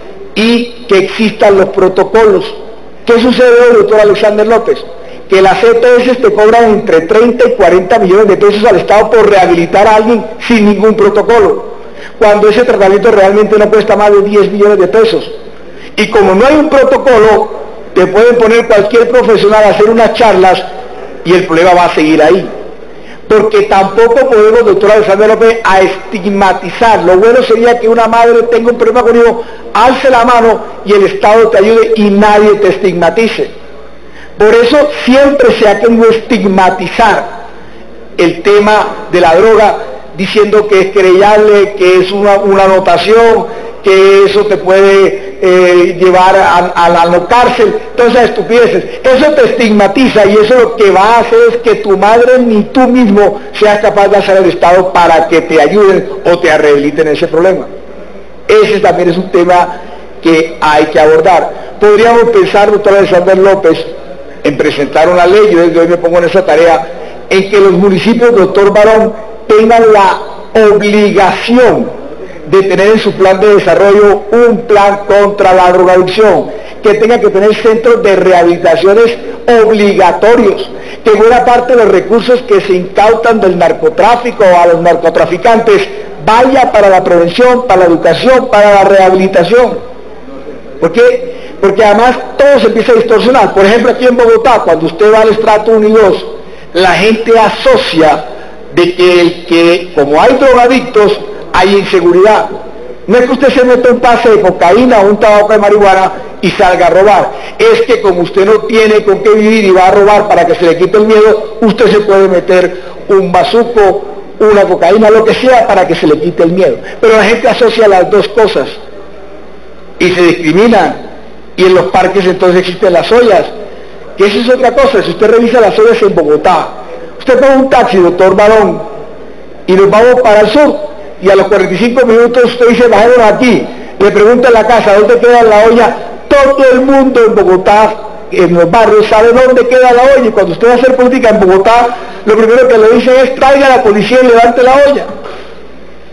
y que existan los protocolos. ¿Qué sucede hoy, doctor Alexander López? Que las EPS te cobran entre 30 y 40 millones de pesos al Estado por rehabilitar a alguien sin ningún protocolo, cuando ese tratamiento realmente no cuesta más de 10 millones de pesos. Y como no hay un protocolo, te pueden poner cualquier profesional a hacer unas charlas y el problema va a seguir ahí. Porque tampoco podemos, doctor Alexander López, a estigmatizar. Lo bueno sería que una madre tenga un problema con hijo, alce la mano y el Estado te ayude y nadie te estigmatice. Por eso siempre se ha querido estigmatizar el tema de la droga, diciendo que es querellable, que es una anotación, que eso te puede llevar a la cárcel, todas esas estupideces. Eso te estigmatiza, y eso lo que va a hacer es que tu madre ni tú mismo seas capaz de hacer el Estado para que te ayuden o te rehabiliten ese problema. Ese también es un tema que hay que abordar. Podríamos pensar, doctor Alexander López, en presentar una ley, yo desde hoy me pongo en esa tarea, en que los municipios, doctor Barón, tengan la obligación de tener en su plan de desarrollo un plan contra la drogadicción, que tengan que tener centros de rehabilitaciones obligatorios, que buena parte de los recursos que se incautan del narcotráfico a los narcotraficantes vaya para la prevención, para la educación, para la rehabilitación. ¿Por qué? Porque además todo se empieza a distorsionar. Por ejemplo, aquí en Bogotá, cuando usted va al estrato 1 y 2, la gente asocia de que como hay drogadictos, hay inseguridad. No es que usted se meta un pase de cocaína o un tabaco de marihuana y salga a robar. Es que como usted no tiene con qué vivir y va a robar para que se le quite el miedo, usted se puede meter un bazuco, una cocaína, lo que sea, para que se le quite el miedo. Pero la gente asocia las dos cosas y se discriminan. Y en los parques entonces existen las ollas, que eso es otra cosa. Si usted revisa las ollas en Bogotá, usted toma un taxi, doctor Barón, y nos vamos para el sur, y a los 45 minutos usted dice: bajemos aquí, le pregunta en la casa dónde queda la olla. Todo el mundo en Bogotá, en los barrios, sabe dónde queda la olla, y cuando usted va a hacer política en Bogotá, lo primero que le dicen es: traiga a la policía y levante la olla.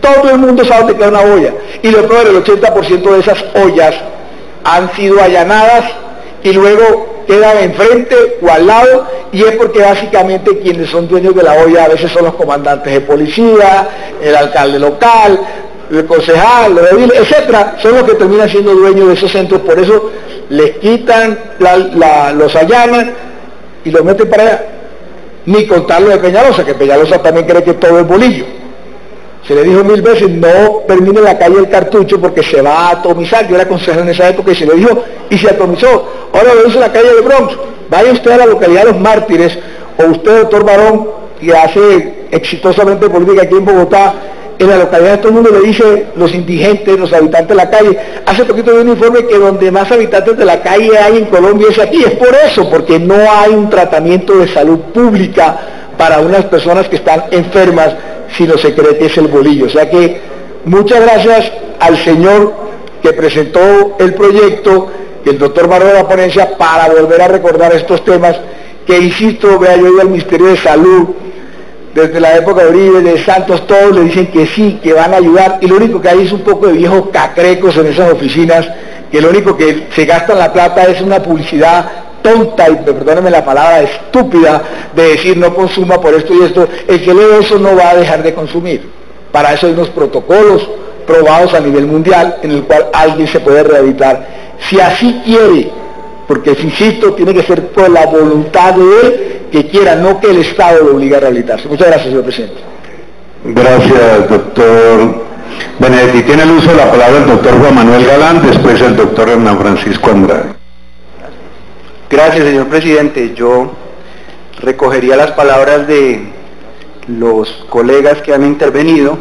Todo el mundo sabe dónde queda una olla. Y lo peor, el 80% de esas ollas han sido allanadas y luego quedan enfrente o al lado, y es porque básicamente quienes son dueños de la olla a veces son los comandantes de policía, el alcalde local, el concejal, el edil, etcétera, son los que terminan siendo dueños de esos centros. Por eso les quitan, los allanan y los meten para allá. Ni contarlo de Peñalosa, que Peñalosa también cree que todo es bolillo. Se le dijo 1000 veces, no termine en la calle el cartucho porque se va a atomizar. Yo era consejero en esa época y se le dijo, y se atomizó. Ahora lo dice en la calle de Bronx. Vaya usted a la localidad de Los Mártires, o usted, doctor Barón, que hace exitosamente política aquí en Bogotá, en la localidad todo el mundo le dice, los indigentes, los habitantes de la calle. Hace poquito vi un informe que donde más habitantes de la calle hay en Colombia es aquí. Es por eso, porque no hay un tratamiento de salud pública para unas personas que están enfermas, sino se cree que es el bolillo. O sea que muchas gracias al señor que presentó el proyecto, el doctor Barón de la ponencia, para volver a recordar estos temas que, insisto, vea, yo al Ministerio de Salud, desde la época de Uribe, de Santos, todos le dicen que sí, que van a ayudar, y lo único que hay es un poco de viejos cacrecos en esas oficinas, que lo único que se gastan la plata es una publicidad tonta, y perdónenme la palabra, estúpida, de decir no consuma por esto y esto. El que lee eso no va a dejar de consumir. Para eso hay unos protocolos probados a nivel mundial en el cual alguien se puede rehabilitar, si así quiere, porque insisto, tiene que ser por la voluntad de él que quiera, no que el Estado lo obligue a rehabilitarse. Muchas gracias, señor presidente. Gracias, doctor Benedetti. Tiene el uso de la palabra el doctor Juan Manuel Galán, después el doctor Hernán Francisco Andrade. Gracias, señor presidente. Yo recogería las palabras de los colegas que han intervenido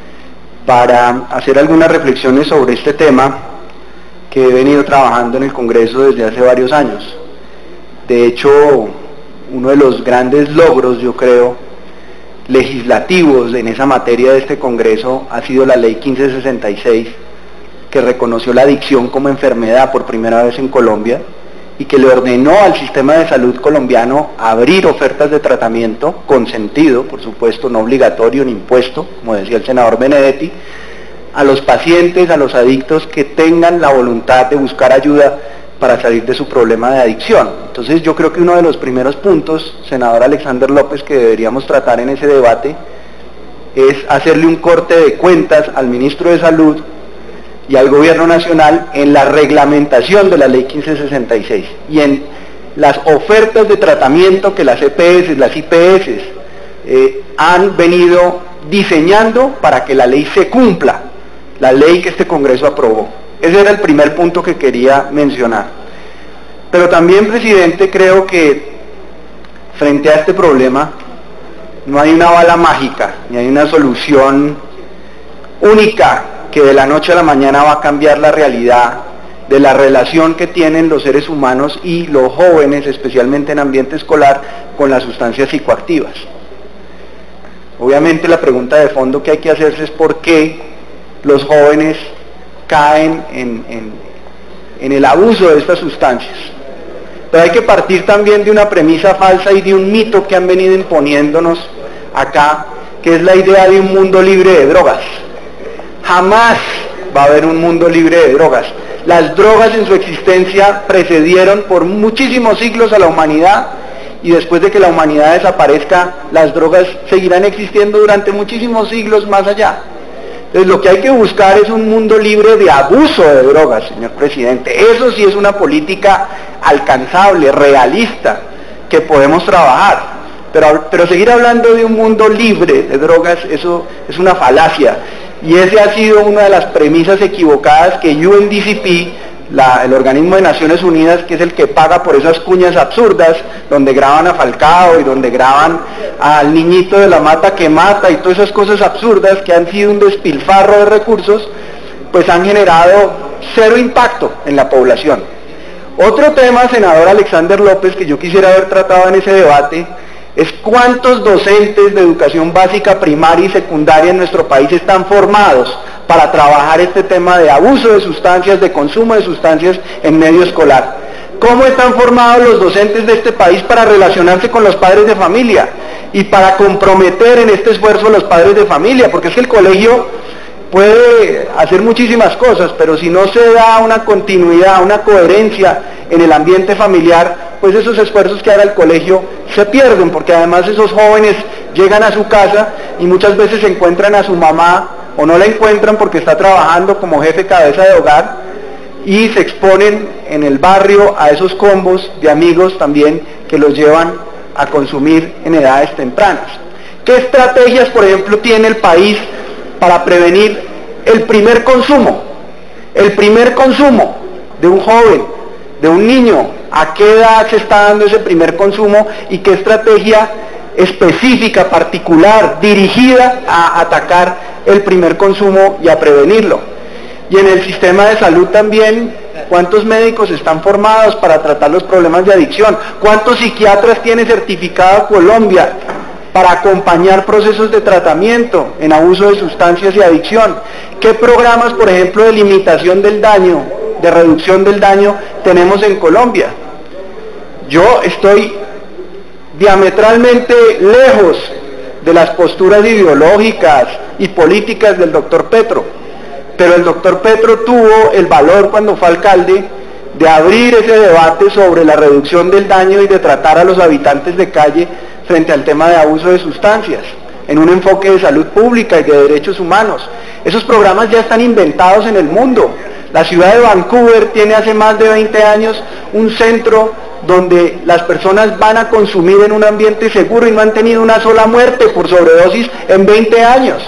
para hacer algunas reflexiones sobre este tema que he venido trabajando en el Congreso desde hace varios años. De hecho, uno de los grandes logros, yo creo, legislativos en esa materia de este Congreso ha sido la Ley 1566, que reconoció la adicción como enfermedad por primera vez en Colombia y que le ordenó al sistema de salud colombiano abrir ofertas de tratamiento consentido, por supuesto, no obligatorio ni impuesto, como decía el senador Benedetti, a los pacientes, a los adictos que tengan la voluntad de buscar ayuda para salir de su problema de adicción. Entonces yo creo que uno de los primeros puntos, senador Alexander López, que deberíamos tratar en ese debate es hacerle un corte de cuentas al ministro de Salud y al Gobierno Nacional en la reglamentación de la Ley 1566 y en las ofertas de tratamiento que las EPS, las IPS han venido diseñando para que la ley se cumpla, la ley que este Congreso aprobó. Ese era el primer punto que quería mencionar. Pero también, presidente, creo que frente a este problema no hay una bala mágica, ni hay una solución única que de la noche a la mañana va a cambiar la realidad de la relación que tienen los seres humanos y los jóvenes, especialmente en ambiente escolar, con las sustancias psicoactivas. Obviamente la pregunta de fondo que hay que hacerse es por qué los jóvenes caen en el abuso de estas sustancias. Pero hay que partir también de una premisa falsa y de un mito que han venido imponiéndonos acá, que es la idea de un mundo libre de drogas. Jamás va a haber un mundo libre de drogas. Las drogas en su existencia precedieron por muchísimos siglos a la humanidad, y después de que la humanidad desaparezca, las drogas seguirán existiendo durante muchísimos siglos más allá. Entonces lo que hay que buscar es un mundo libre de abuso de drogas, señor presidente. Eso sí es una política alcanzable, realista, que podemos trabajar. Pero seguir hablando de un mundo libre de drogas, eso es una falacia. Y esa ha sido una de las premisas equivocadas que UNDCP, el organismo de Naciones Unidas, que es el que paga por esas cuñas absurdas, donde graban a Falcao y donde graban al niñito de la mata que mata y todas esas cosas absurdas que han sido un despilfarro de recursos, pues han generado cero impacto en la población. Otro tema, senador Alexander López, que yo quisiera haber tratado en ese debate, es cuántos docentes de educación básica, primaria y secundaria en nuestro país están formados para trabajar este tema de abuso de sustancias, de consumo de sustancias en medio escolar. ¿Cómo están formados los docentes de este país para relacionarse con los padres de familia? y para comprometer en este esfuerzo a los padres de familia, porque es que el colegio puede hacer muchísimas cosas, pero si no se da una continuidad, una coherencia en el ambiente familiar, pues esos esfuerzos que haga el colegio se pierden, porque además esos jóvenes llegan a su casa y muchas veces encuentran a su mamá o no la encuentran porque está trabajando como jefe cabeza de hogar y se exponen en el barrio a esos combos de amigos también que los llevan a consumir en edades tempranas. ¿Qué estrategias, por ejemplo, tiene el país para prevenir el primer consumo? El primer consumo de un joven, de un niño, ¿a qué edad se está dando ese primer consumo y qué estrategia específica, particular, dirigida a atacar el primer consumo y a prevenirlo? Y en el sistema de salud también, ¿cuántos médicos están formados para tratar los problemas de adicción? ¿Cuántos psiquiatras tiene certificado Colombia para acompañar procesos de tratamiento en abuso de sustancias y adicción? ¿Qué programas, por ejemplo, de limitación del daño, de reducción del daño tenemos en Colombia? Yo estoy diametralmente lejos de las posturas ideológicas y políticas del doctor Petro, pero el doctor Petro tuvo el valor cuando fue alcalde de abrir ese debate sobre la reducción del daño y de tratar a los habitantes de calle frente al tema de abuso de sustancias, en un enfoque de salud pública y de derechos humanos. Esos programas ya están inventados en el mundo. La ciudad de Vancouver tiene hace más de 20 años un centro donde las personas van a consumir en un ambiente seguro y no han tenido una sola muerte por sobredosis en 20 años.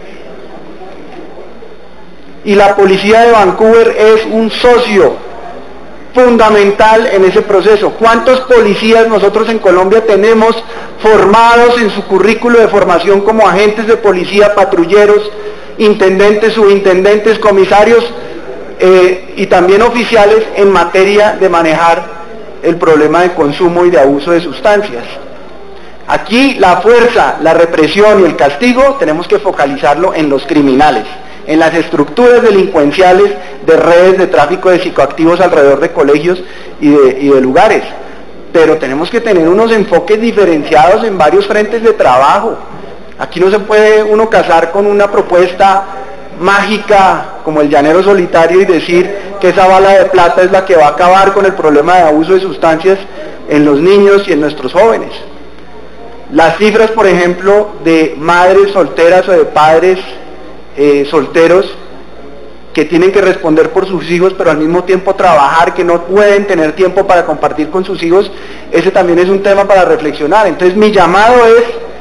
Y la policía de Vancouver es un socio fundamental en ese proceso. ¿Cuántos policías nosotros en Colombia tenemos formados en su currículo de formación como agentes de policía, patrulleros, intendentes, subintendentes, comisarios y también oficiales en materia de manejar el problema de consumo y de abuso de sustancias? Aquí la fuerza, la represión y el castigo tenemos que focalizarlo en los criminales, en las estructuras delincuenciales de redes de tráfico de psicoactivos alrededor de colegios y de lugares. Pero tenemos que tener unos enfoques diferenciados en varios frentes de trabajo. Aquí no se puede uno casar con una propuesta mágica como el llanero solitario y decir que esa bala de plata es la que va a acabar con el problema de abuso de sustancias en los niños y en nuestros jóvenes. Las cifras, por ejemplo, de madres solteras o de padres solteros que tienen que responder por sus hijos, pero al mismo tiempo trabajar, que no pueden tener tiempo para compartir con sus hijos, ese también es un tema para reflexionar. Entonces mi llamado es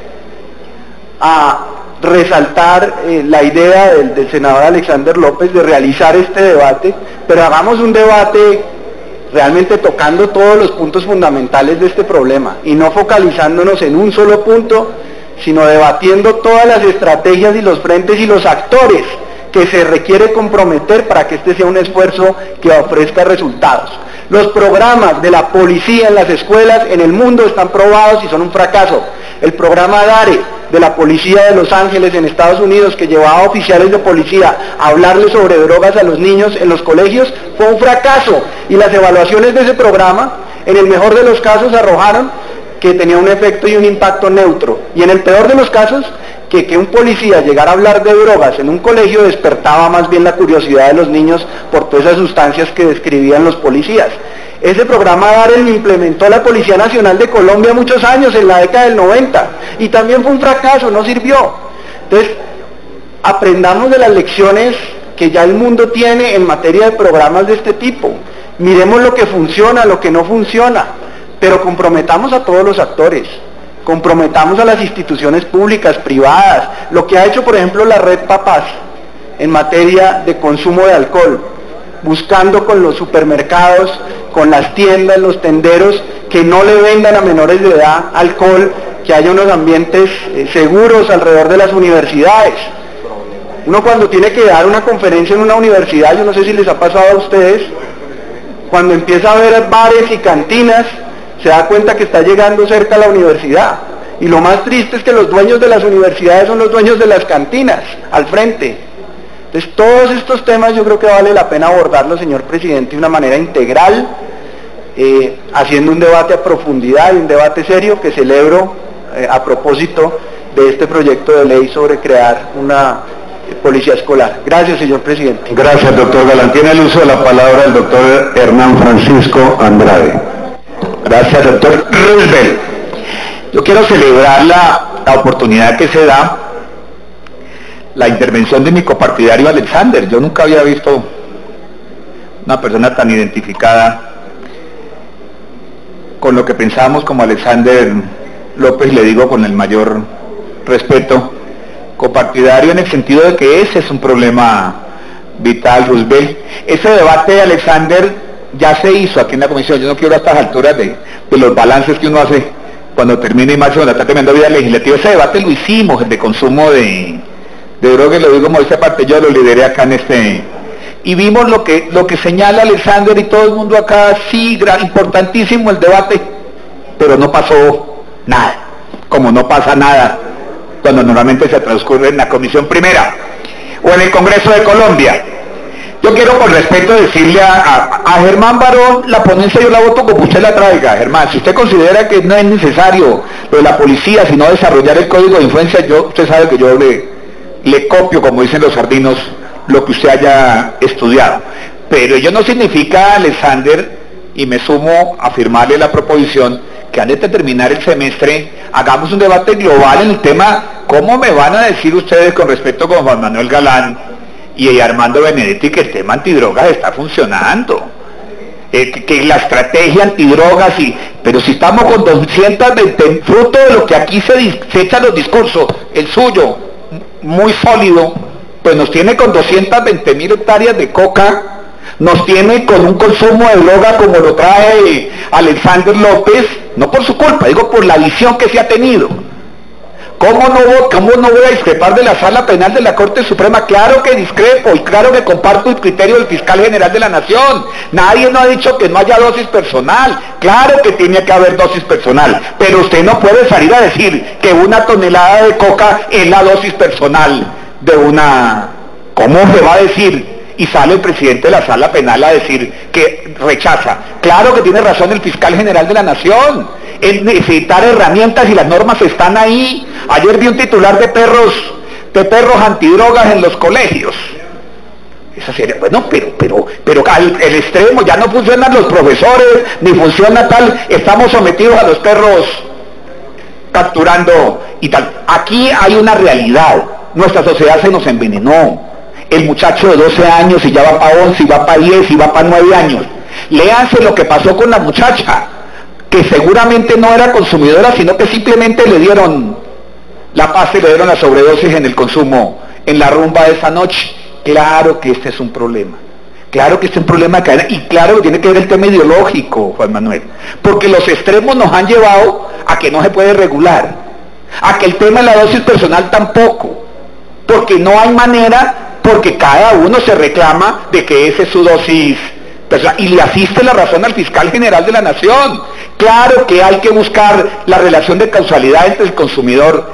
a resaltar la idea del senador Alexander López de realizar este debate, pero hagamos un debate realmente tocando todos los puntos fundamentales de este problema y no focalizándonos en un solo punto, sino debatiendo todas las estrategias y los frentes y los actores que se requiere comprometer para que este sea un esfuerzo que ofrezca resultados. Los programas de la policía en las escuelas en el mundo están probados y son un fracaso. El programa DARE de la policía de Los Ángeles en Estados Unidos, que llevaba a oficiales de policía a hablarles sobre drogas a los niños en los colegios, fue un fracaso. Y las evaluaciones de ese programa, en el mejor de los casos, arrojaron que tenía un efecto y un impacto neutro. Y en el peor de los casos, que un policía llegara a hablar de drogas en un colegio despertaba más bien la curiosidad de los niños por todas esas sustancias que describían los policías. Ese programa DARE lo implementó la Policía Nacional de Colombia muchos años, en la década del 90, y también fue un fracaso, no sirvió. Entonces, aprendamos de las lecciones que ya el mundo tiene en materia de programas de este tipo. Miremos lo que funciona, lo que no funciona, pero comprometamos a todos los actores. Comprometamos a las instituciones públicas, privadas, lo que ha hecho, por ejemplo, la Red Papás en materia de consumo de alcohol, buscando con los supermercados, con las tiendas, los tenderos, que no le vendan a menores de edad alcohol, que haya unos ambientes seguros alrededor de las universidades. Uno cuando tiene que dar una conferencia en una universidad, yo no sé si les ha pasado a ustedes, cuando empieza a ver bares y cantinas, se da cuenta que está llegando cerca a la universidad. Y lo más triste es que los dueños de las universidades son los dueños de las cantinas, al frente. Entonces, todos estos temas yo creo que vale la pena abordarlos, señor presidente, de una manera integral, haciendo un debate a profundidad y un debate serio que celebro a propósito de este proyecto de ley sobre crear una policía escolar. Gracias, señor presidente. Gracias, doctor Galán. Tiene el uso de la palabra el doctor Hernán Francisco Andrade. Gracias, doctor Roosevelt. Yo quiero celebrar la oportunidad que se da la intervención de mi copartidario Alexander. Yo nunca había visto una persona tan identificada con lo que pensamos como Alexander López, le digo con el mayor respeto, copartidario en el sentido de que ese es un problema vital, Roosevelt. Ese debate de Alexander ya se hizo aquí en la comisión. Yo no quiero a estas alturas de los balances que uno hace cuando termina y máximo está terminando vida legislativa. Ese debate lo hicimos, el de consumo de drogas, lo digo como esa parte, yo lo lideré acá en este, y vimos lo que señala Alexander y todo el mundo acá, sí, importantísimo el debate, pero no pasó nada, como no pasa nada cuando normalmente se transcurre en la comisión primera o en el Congreso de Colombia. Yo quiero con respeto decirle a Germán Barón, la ponencia yo la voto como usted la traiga, Germán. Si usted considera que no es necesario lo de la policía, sino desarrollar el código de influencia, usted sabe que yo le copio, como dicen los sardinos, lo que usted haya estudiado. Pero ello no significa, Alexander, y me sumo a firmarle la proposición, que antes de terminar el semestre hagamos un debate global en el tema. ¿Cómo me van a decir ustedes con respecto con Juan Manuel Galán y Armando Benedetti que el tema antidrogas está funcionando? Que la estrategia antidrogas, pero si estamos con 220, fruto de lo que aquí se echan los discursos, el suyo, muy sólido, pues nos tiene con 220.000 hectáreas de coca, nos tiene con un consumo de droga como lo trae Alexander López, no por su culpa, digo por la visión que se ha tenido. ¿Cómo no voy a discrepar de la Sala Penal de la Corte Suprema? Claro que discrepo y claro que comparto el criterio del Fiscal General de la Nación. Nadie no ha dicho que no haya dosis personal. Claro que tiene que haber dosis personal, pero usted no puede salir a decir que 1 tonelada de coca es la dosis personal de una... ¿Cómo se va a decir? Y sale el presidente de la Sala Penal a decir que rechaza. Claro que tiene razón el Fiscal General de la Nación. Es necesitar herramientas y las normas están ahí. Ayer vi un titular de perros antidrogas en los colegios. Esa sería, bueno, pero el extremo, ya no funcionan los profesores, ni funciona tal, estamos sometidos a los perros capturando y tal. Aquí hay una realidad, nuestra sociedad se nos envenenó. El muchacho de 12 años y ya va para 11, y va para 10, y va para 9 años. Léanse lo que pasó con la muchacha, que seguramente no era consumidora, sino que simplemente le dieron la pasta y le dieron la sobredosis en el consumo, en la rumba de esa noche. Claro que este es un problema. Claro que este es un problema de cadena, y claro que tiene que ver el tema ideológico, Juan Manuel, porque los extremos nos han llevado a que no se puede regular, a que el tema de la dosis personal tampoco, porque no hay manera, porque cada uno se reclama de que esa es su dosis personal, y le asiste la razón al Fiscal General de la Nación. Claro que hay que buscar la relación de causalidad entre el consumidor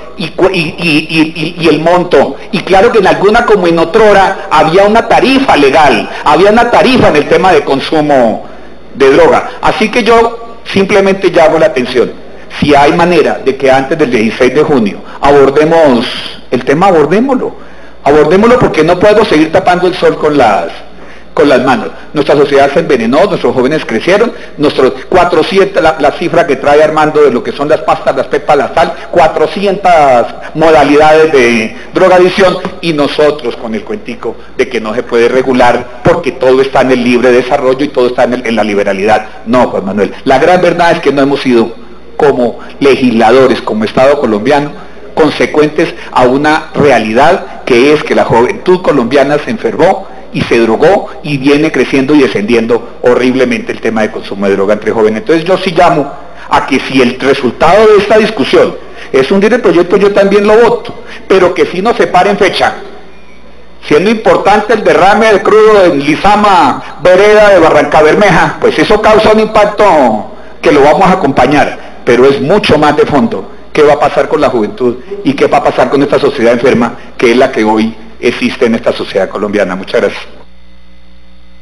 y el monto, y claro que en alguna como en otrora había una tarifa legal, había una tarifa en el tema de consumo de droga. Así que yo simplemente llamo la atención, si hay manera de que antes del 16 de junio abordemos el tema, abordémoslo, porque no podemos seguir tapando el sol con las manos. Nuestra sociedad se envenenó, nuestros jóvenes crecieron, nuestros 400, la cifra que trae Armando de lo que son las pastas, las pepas, la sal, 400 modalidades de drogadicción, y nosotros con el cuentico de que no se puede regular porque todo está en el libre desarrollo y todo está en la liberalidad. No, Juan Manuel, la gran verdad es que no hemos sido como legisladores, como Estado colombiano, consecuentes a una realidad que es que la juventud colombiana se enfermó y se drogó y viene creciendo y descendiendo horriblemente el tema de consumo de droga entre jóvenes. Entonces yo sí llamo a que si el resultado de esta discusión es un proyecto, yo también lo voto, pero que sí nos separe en fecha. Siendo importante el derrame de crudo en Lizama, vereda de Barranca Bermeja, pues eso causa un impacto que lo vamos a acompañar, pero es mucho más de fondo. ¿Qué va a pasar con la juventud y qué va a pasar con esta sociedad enferma que es la que hoy existe en esta sociedad colombiana? Muchas gracias.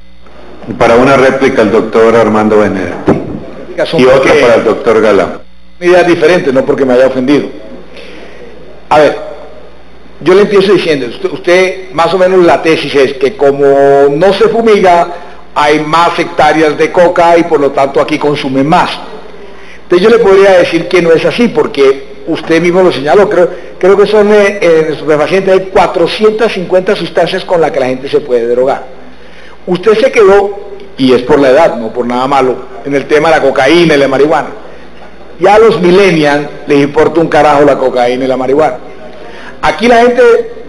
Para una réplica el doctor Armando Benedetti y otra para el doctor Galán. ideas diferentes, no porque me haya ofendido. A ver, yo le empiezo diciendo, usted más o menos la tesis es que como no se fumiga, hay más hectáreas de coca y por lo tanto aquí consumen más. Entonces yo le podría decir que no es así, porque usted mismo lo señaló, creo que son en estupefacientes hay 450 sustancias con las que la gente se puede drogar. Usted se quedó, y es por la edad, no por nada malo, en el tema de la cocaína y la marihuana. Ya a los millennials les importa un carajo la cocaína y la marihuana. Aquí la gente,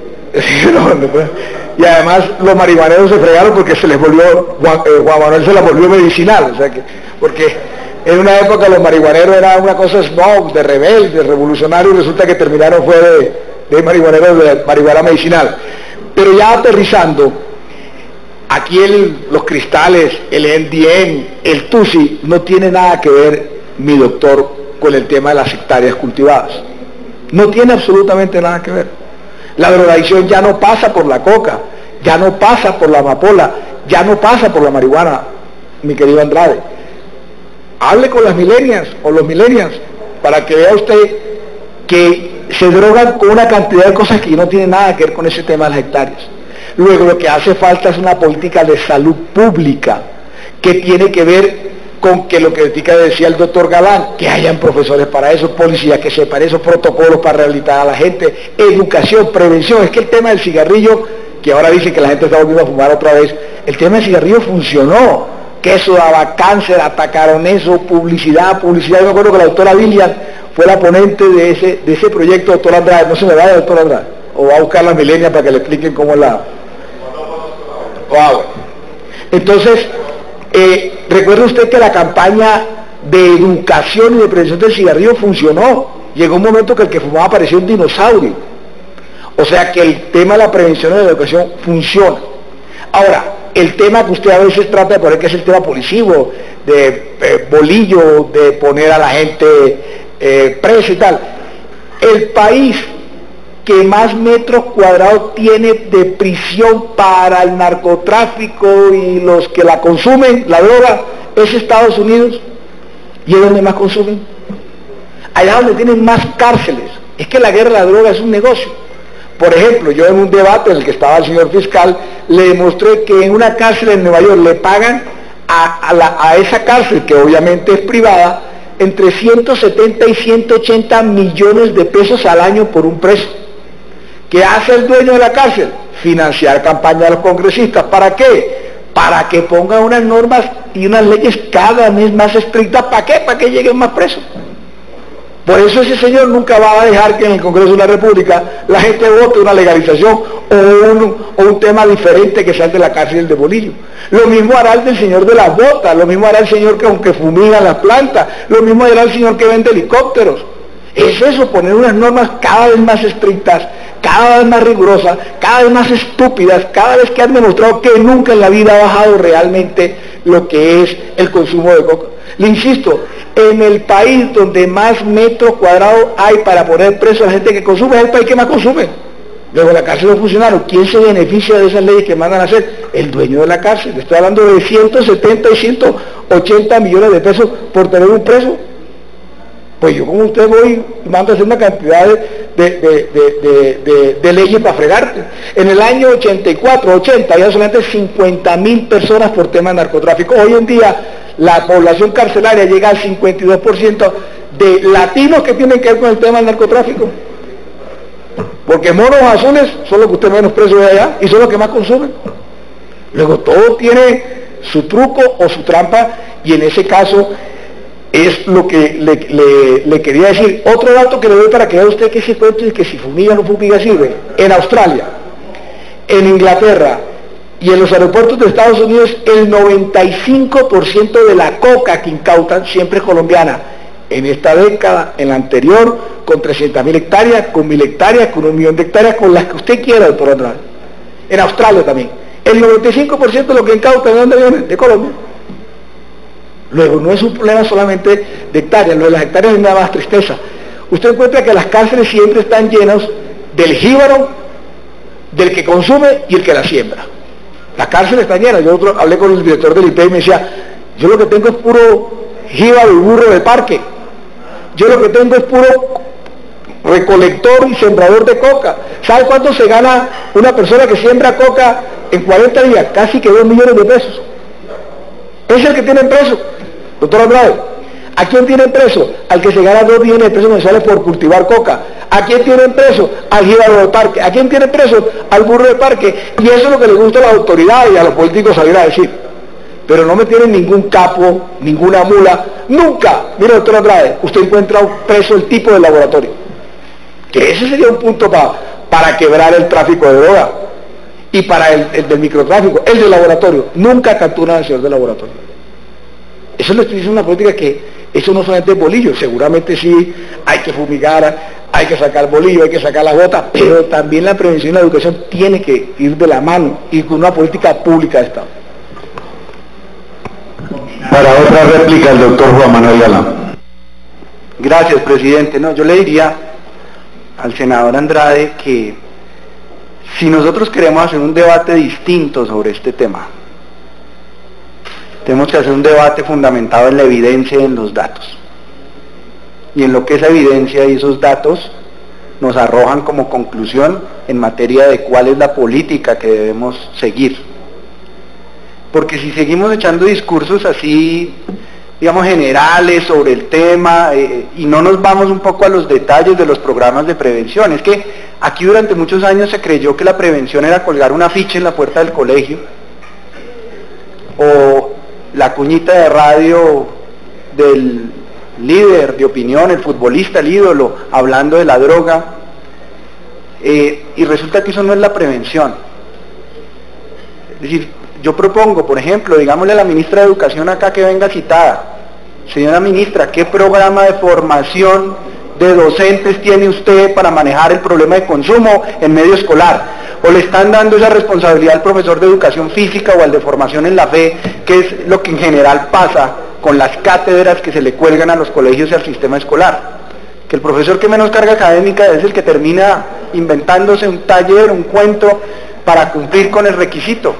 y además los marihuaneros se fregaron porque se les volvió, Juan Manuel se la volvió medicinal, o sea que, porque en una época los marihuaneros eran una cosa snob, de rebelde, revolucionario, y resulta que terminaron fue de marihuaneros de marihuana medicinal. Pero ya aterrizando, aquí los cristales, el MDM, el TUSI, no tiene nada que ver, mi doctor, con el tema de las hectáreas cultivadas. No tiene absolutamente nada que ver. La drogadicción ya no pasa por la coca, ya no pasa por la amapola, ya no pasa por la marihuana, mi querido Andrade. Hable con las millennials o los millennials para que vea usted que se drogan con una cantidad de cosas que no tienen nada que ver con ese tema de las hectáreas. Luego lo que hace falta es una política de salud pública que tiene que ver con que lo que decía el doctor Galán, que hayan profesores para eso, policías que sepan esos protocolos para rehabilitar a la gente, educación, prevención. Es que el tema del cigarrillo, que ahora dicen que la gente está volviendo a fumar otra vez, el tema del cigarrillo funcionó. Que eso daba cáncer, atacaron eso, publicidad. Yo me acuerdo que la doctora William fue la ponente de ese proyecto, doctor Andrade. No se me vaya, doctor Andrade. O va a buscar las milenias para que le expliquen cómo es la... Wow. Entonces, recuerde usted que la campaña de educación y de prevención del cigarrillo funcionó. Llegó un momento que el que fumaba parecía un dinosaurio. O sea que el tema de la prevención y de la educación funciona. Ahora, el tema que usted a veces trata de poner, que es el tema policivo, de bolillo, de poner a la gente presa y tal. El país que más metros cuadrados tiene de prisión para el narcotráfico y los que la consumen, la droga, es Estados Unidos. ¿Y es donde más consumen? Allá donde tienen más cárceles. Es que la guerra de la droga es un negocio. Por ejemplo, yo en un debate en el que estaba el señor fiscal, le demostré que en una cárcel en Nueva York le pagan a esa cárcel, que obviamente es privada, entre 170 y 180 millones de pesos al año por un preso. ¿Qué hace el dueño de la cárcel? Financiar campaña de los congresistas. ¿Para qué? Para que pongan unas normas y unas leyes cada vez más estrictas. ¿Para qué? Para que lleguen más presos. Por eso ese señor nunca va a dejar que en el Congreso de la República la gente vote una legalización o un tema diferente que sea el de la cárcel de Bolillo. Lo mismo hará el del señor de las botas, lo mismo hará el señor que aunque fumiga las plantas, lo mismo hará el señor que vende helicópteros. Es eso, poner unas normas cada vez más estrictas, cada vez más rigurosas, cada vez más estúpidas, cada vez que han demostrado que nunca en la vida ha bajado realmente lo que es el consumo de coca. Le insisto, en el país donde más metros cuadrados hay para poner preso a la gente que consume, es el país que más consume. Luego la cárcel no funcionaron. ¿Quién se beneficia de esas leyes que mandan a hacer? El dueño de la cárcel. Estoy hablando de 170 y 180 millones de pesos por tener un preso. Pues yo como usted voy y mando a hacer una cantidad de leyes para fregarte. En el año 84, 80, había solamente 50.000 personas por tema de narcotráfico. Hoy en día la población carcelaria llega al 52% de latinos que tienen que ver con el tema del narcotráfico. Porque monos azules son los que usted menos presos de allá y son los que más consumen. Luego todo tiene su truco o su trampa y en ese caso es lo que le quería decir. Otro dato que le doy para que vea usted que ese cuento es que si fumiga o no fumiga sirve. En Australia, en Inglaterra y en los aeropuertos de Estados Unidos, el 95% de la coca que incautan siempre es colombiana. En esta década, en la anterior, con 300.000 hectáreas, con 1.000 hectáreas, con 1 millón de hectáreas, con las que usted quiera, doctor Andrade. En Australia también. El 95% de lo que incautan, ¿de dónde viene? De Colombia. Luego, no es un problema solamente de hectáreas, lo de las hectáreas es nada más tristeza. Usted encuentra que las cárceles siempre están llenas del jíbaro, del que consume y el que la siembra. Las cárceles están llenas. Yo hablé con el director del IPE y me decía, yo lo que tengo es puro jíbaro y burro de parque. Yo lo que tengo es puro recolector y sembrador de coca. ¿Sabe cuánto se gana una persona que siembra coca en 40 días? Casi que 2 millones de pesos. Es el que tiene preso, doctor Andrade. ¿A quién tienen preso? Al que se gana 2 millones de pesos mensuales por cultivar coca. ¿A quién tienen preso? Al jíbaro de parque. ¿A quién tienen preso? Al burro de parque. Y eso es lo que les gusta a las autoridades y a los políticos salir a decir. Pero no me tienen ningún capo, ninguna mula, nunca. Mire, doctor Andrade, usted encuentra preso el tipo de laboratorio. Que ese sería un punto para quebrar el tráfico de droga. Y para el del microtráfico, el del laboratorio. Nunca capturan al señor del laboratorio. Eso le estoy diciendo una política que eso no solamente es bolillo, seguramente sí hay que fumigar, hay que sacar bolillo, hay que sacar las botas, pero también la prevención y la educación tiene que ir de la mano y con una política pública de Estado. Para otra réplica, el doctor Juan Manuel Galán. Gracias, presidente. No, yo le diría al senador Andrade que si nosotros queremos hacer un debate distinto sobre este tema, tenemos que hacer un debate fundamentado en la evidencia y en los datos. Y en lo que esa evidencia y esos datos nos arrojan como conclusión en materia de cuál es la política que debemos seguir. Porque si seguimos echando discursos así, digamos, generales sobre el tema y no nos vamos un poco a los detalles de los programas de prevención, es que aquí durante muchos años se creyó que la prevención era colgar un afiche en la puerta del colegio o la cuñita de radio del líder de opinión, el futbolista, el ídolo, hablando de la droga, y resulta que eso no es la prevención. Es decir, yo propongo, por ejemplo, digámosle a la ministra de Educación acá que venga citada: señora ministra, ¿qué programa de formación de docentes tiene usted para manejar el problema de consumo en medio escolar? ¿O le están dando esa responsabilidad al profesor de educación física o al de formación en la fe, que es lo que en general pasa con las cátedras que se le cuelgan a los colegios y al sistema escolar? Que el profesor que menos carga académica es el que termina inventándose un taller, un cuento, para cumplir con el requisito.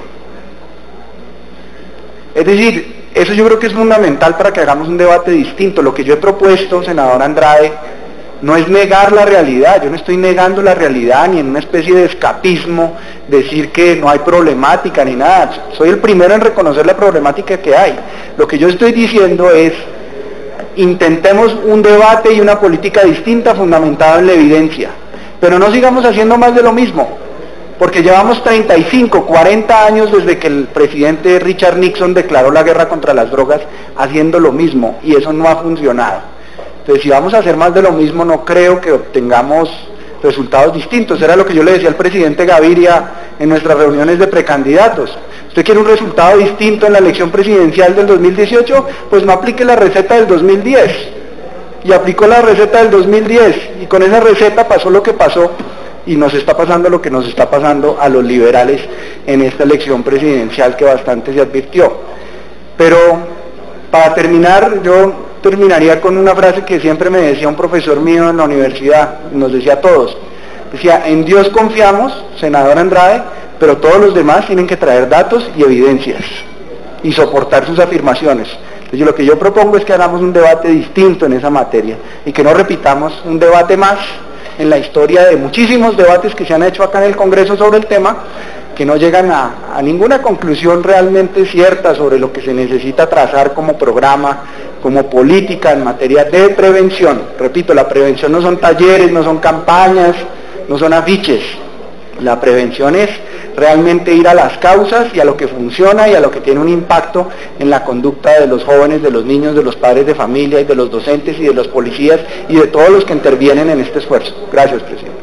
Es decir, eso yo creo que es fundamental para que hagamos un debate distinto. Lo que yo he propuesto, senador Andrade, no es negar la realidad. Yo no estoy negando la realidad ni en una especie de escapismo decir que no hay problemática ni nada. Soy el primero en reconocer la problemática que hay. Lo que yo estoy diciendo es: intentemos un debate y una política distinta fundamentada en la evidencia, pero no sigamos haciendo más de lo mismo, porque llevamos 35, 40 años desde que el presidente Richard Nixon declaró la guerra contra las drogas haciendo lo mismo, y eso no ha funcionado. Entonces, si vamos a hacer más de lo mismo, no creo que obtengamos resultados distintos. Era lo que yo le decía al presidente Gaviria en nuestras reuniones de precandidatos. ¿Usted quiere un resultado distinto en la elección presidencial del 2018? Pues no aplique la receta del 2010. Y aplicó la receta del 2010, y con esa receta pasó lo que pasó, y nos está pasando lo que nos está pasando a los liberales en esta elección presidencial, que bastante se advirtió. Pero, para terminar, yo terminaría con una frase que siempre me decía un profesor mío en la universidad, nos decía a todos. Decía: en Dios confiamos, senador Andrade, pero todos los demás tienen que traer datos y evidencias y soportar sus afirmaciones. Entonces, lo que yo propongo es que hagamos un debate distinto en esa materia y que no repitamos un debate más en la historia de muchísimos debates que se han hecho acá en el Congreso sobre el tema, que no llegan a ninguna conclusión realmente cierta sobre lo que se necesita trazar como programa, como política en materia de prevención. Repito, la prevención no son talleres, no son campañas, no son afiches. La prevención es realmente ir a las causas y a lo que funciona y a lo que tiene un impacto en la conducta de los jóvenes, de los niños, de los padres de familia y de los docentes y de los policías y de todos los que intervienen en este esfuerzo. Gracias, presidente.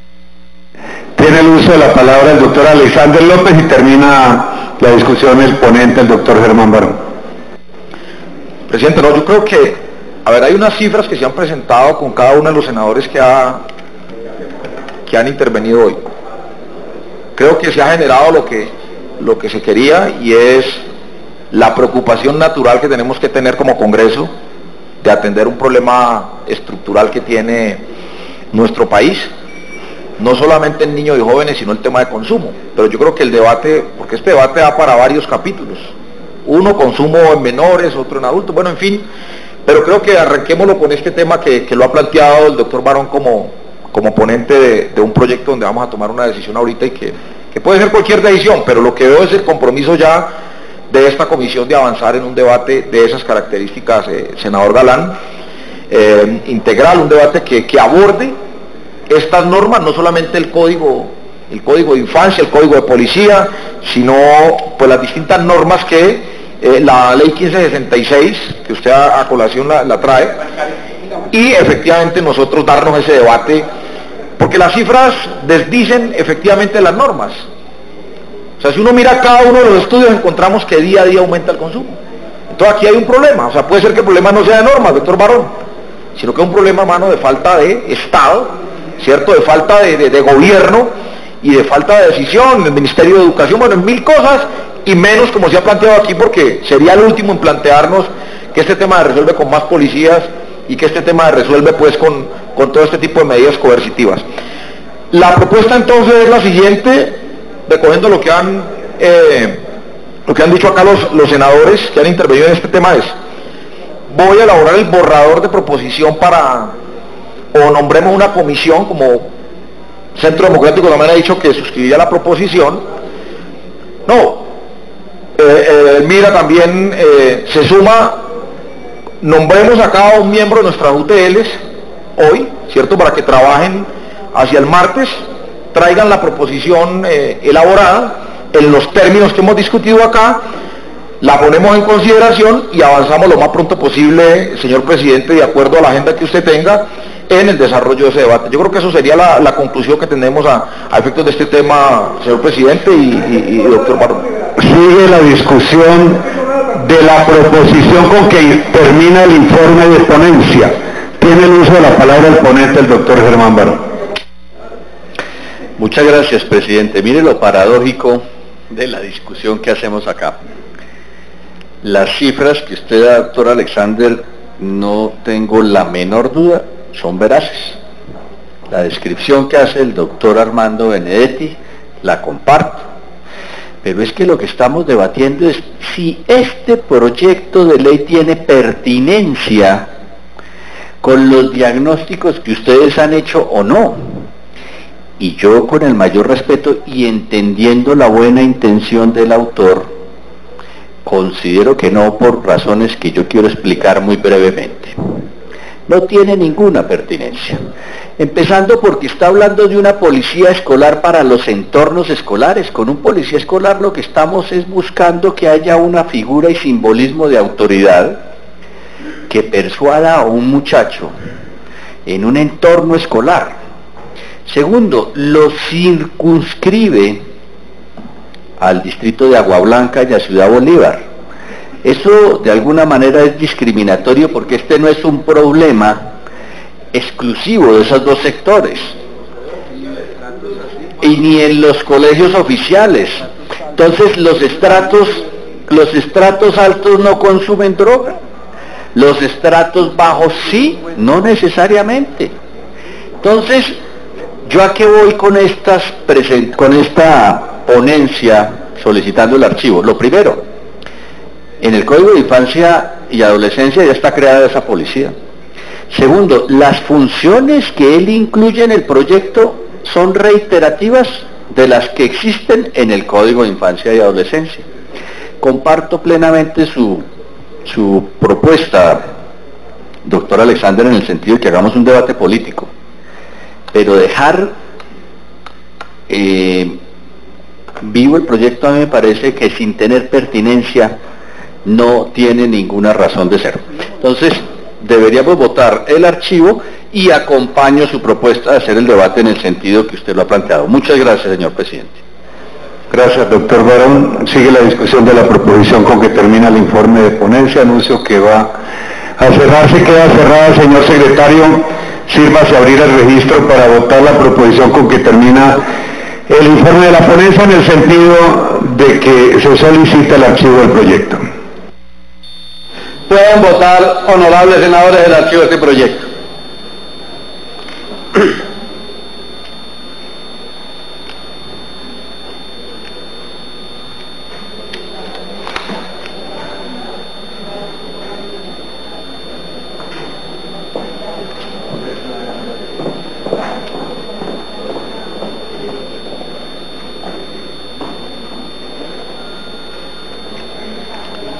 Tiene el uso de la palabra el doctor Alexander López y termina la discusión el ponente, el doctor Germán Barón. Presidente, no, yo creo que, hay unas cifras que se han presentado con cada uno de los senadores que han intervenido hoy. Creo que se ha generado lo que se quería, y es la preocupación natural que tenemos que tener como Congreso de atender un problema estructural que tiene nuestro país, no solamente en niños y jóvenes, sino el tema de consumo. Pero yo creo que el debate, porque este debate da para varios capítulos, uno consumo en menores, otro en adultos, bueno, en fin, pero creo que arranquémoslo con este tema que lo ha planteado el doctor Barón como ponente de un proyecto donde vamos a tomar una decisión ahorita y que puede ser cualquier decisión, pero lo que veo es el compromiso ya de esta comisión de avanzar en un debate de esas características, senador Galán, integral, un debate que aborde estas normas, no solamente el código de infancia, el código de policía, sino pues las distintas normas que la ley 1566, que usted a colación la trae, y efectivamente nosotros darnos ese debate, porque las cifras desdicen efectivamente las normas. O sea, si uno mira cada uno de los estudios, encontramos que día a día aumenta el consumo. Entonces aquí hay un problema, o sea, puede ser que el problema no sea de normas, doctor Barón, sino que es un problema, mano, de falta de Estado, ¿cierto? De falta de gobierno y de falta de decisión, el Ministerio de Educación, bueno, en mil cosas, y menos como se ha planteado aquí, porque sería el último en plantearnos que este tema se resuelve con más policías y que este tema se resuelve pues con todo este tipo de medidas coercitivas. La propuesta entonces es la siguiente, recogiendo lo que han dicho acá los senadores que han intervenido en este tema, es: voy a elaborar el borrador de proposición o nombremos una comisión, como Centro Democrático también ha dicho que suscribiría la proposición. No, Mira también se suma, nombremos a cada un miembro de nuestras UTLs hoy, ¿cierto?, para que trabajen hacia el martes, traigan la proposición elaborada en los términos que hemos discutido acá, la ponemos en consideración y avanzamos lo más pronto posible, señor presidente, de acuerdo a la agenda que usted tenga, en el desarrollo de ese debate. Yo creo que eso sería la conclusión que tenemos a efectos de este tema, señor presidente y doctor Barón. Sigue la discusión de la proposición con que termina el informe de ponencia. Tiene el uso de la palabra el ponente, el doctor Germán Barón. Muchas gracias, presidente. Mire lo paradójico de la discusión que hacemos acá. Las cifras que usted da, doctor Alexander, no tengo la menor duda, son veraces. La descripción que hace el doctor Armando Benedetti, la comparto. Pero es que lo que estamos debatiendo es si este proyecto de ley tiene pertinencia con los diagnósticos que ustedes han hecho o no. Y yo, con el mayor respeto y entendiendo la buena intención del autor, considero que no, por razones que yo quiero explicar muy brevemente. No tiene ninguna pertinencia. Empezando porque está hablando de una policía escolar para los entornos escolares. Con un policía escolar lo que estamos es buscando que haya una figura y simbolismo de autoridad que persuada a un muchacho en un entorno escolar. Segundo, lo circunscribe al distrito de Agua Blanca y a Ciudad Bolívar. Eso de alguna manera es discriminatorio porque este no es un problema exclusivo de esos dos sectores, y ni en los colegios oficiales. Entonces los estratos altos no consumen droga, los estratos bajos sí, no necesariamente. Entonces, ¿yo a qué voy con esta ponencia solicitando el archivo? Lo primero, en el Código de Infancia y Adolescencia ya está creada esa policía. Segundo, las funciones que él incluye en el proyecto son reiterativas de las que existen en el Código de Infancia y Adolescencia. Comparto plenamente su propuesta, doctor Alexander, en el sentido de que hagamos un debate político, pero dejar vivo el proyecto a mí me parece que sin tener pertinencia no tiene ninguna razón de ser. Entonces, deberíamos votar el archivo y acompaño su propuesta de hacer el debate en el sentido que usted lo ha planteado. Muchas gracias, señor presidente. Gracias, doctor Barón. Sigue la discusión de la proposición con que termina el informe de ponencia. Anuncio que va a cerrarse. Queda cerrada, señor secretario. Sírvase a abrir el registro para votar la proposición con que termina el informe de la ponencia en el sentido de que se solicita el archivo del proyecto. Pueden votar, honorables senadores, el archivo de este proyecto.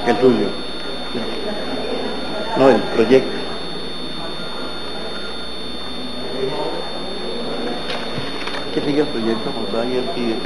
El suyo. No, el proyecto. ¿Qué sigue el proyecto? Pues ahí él pide.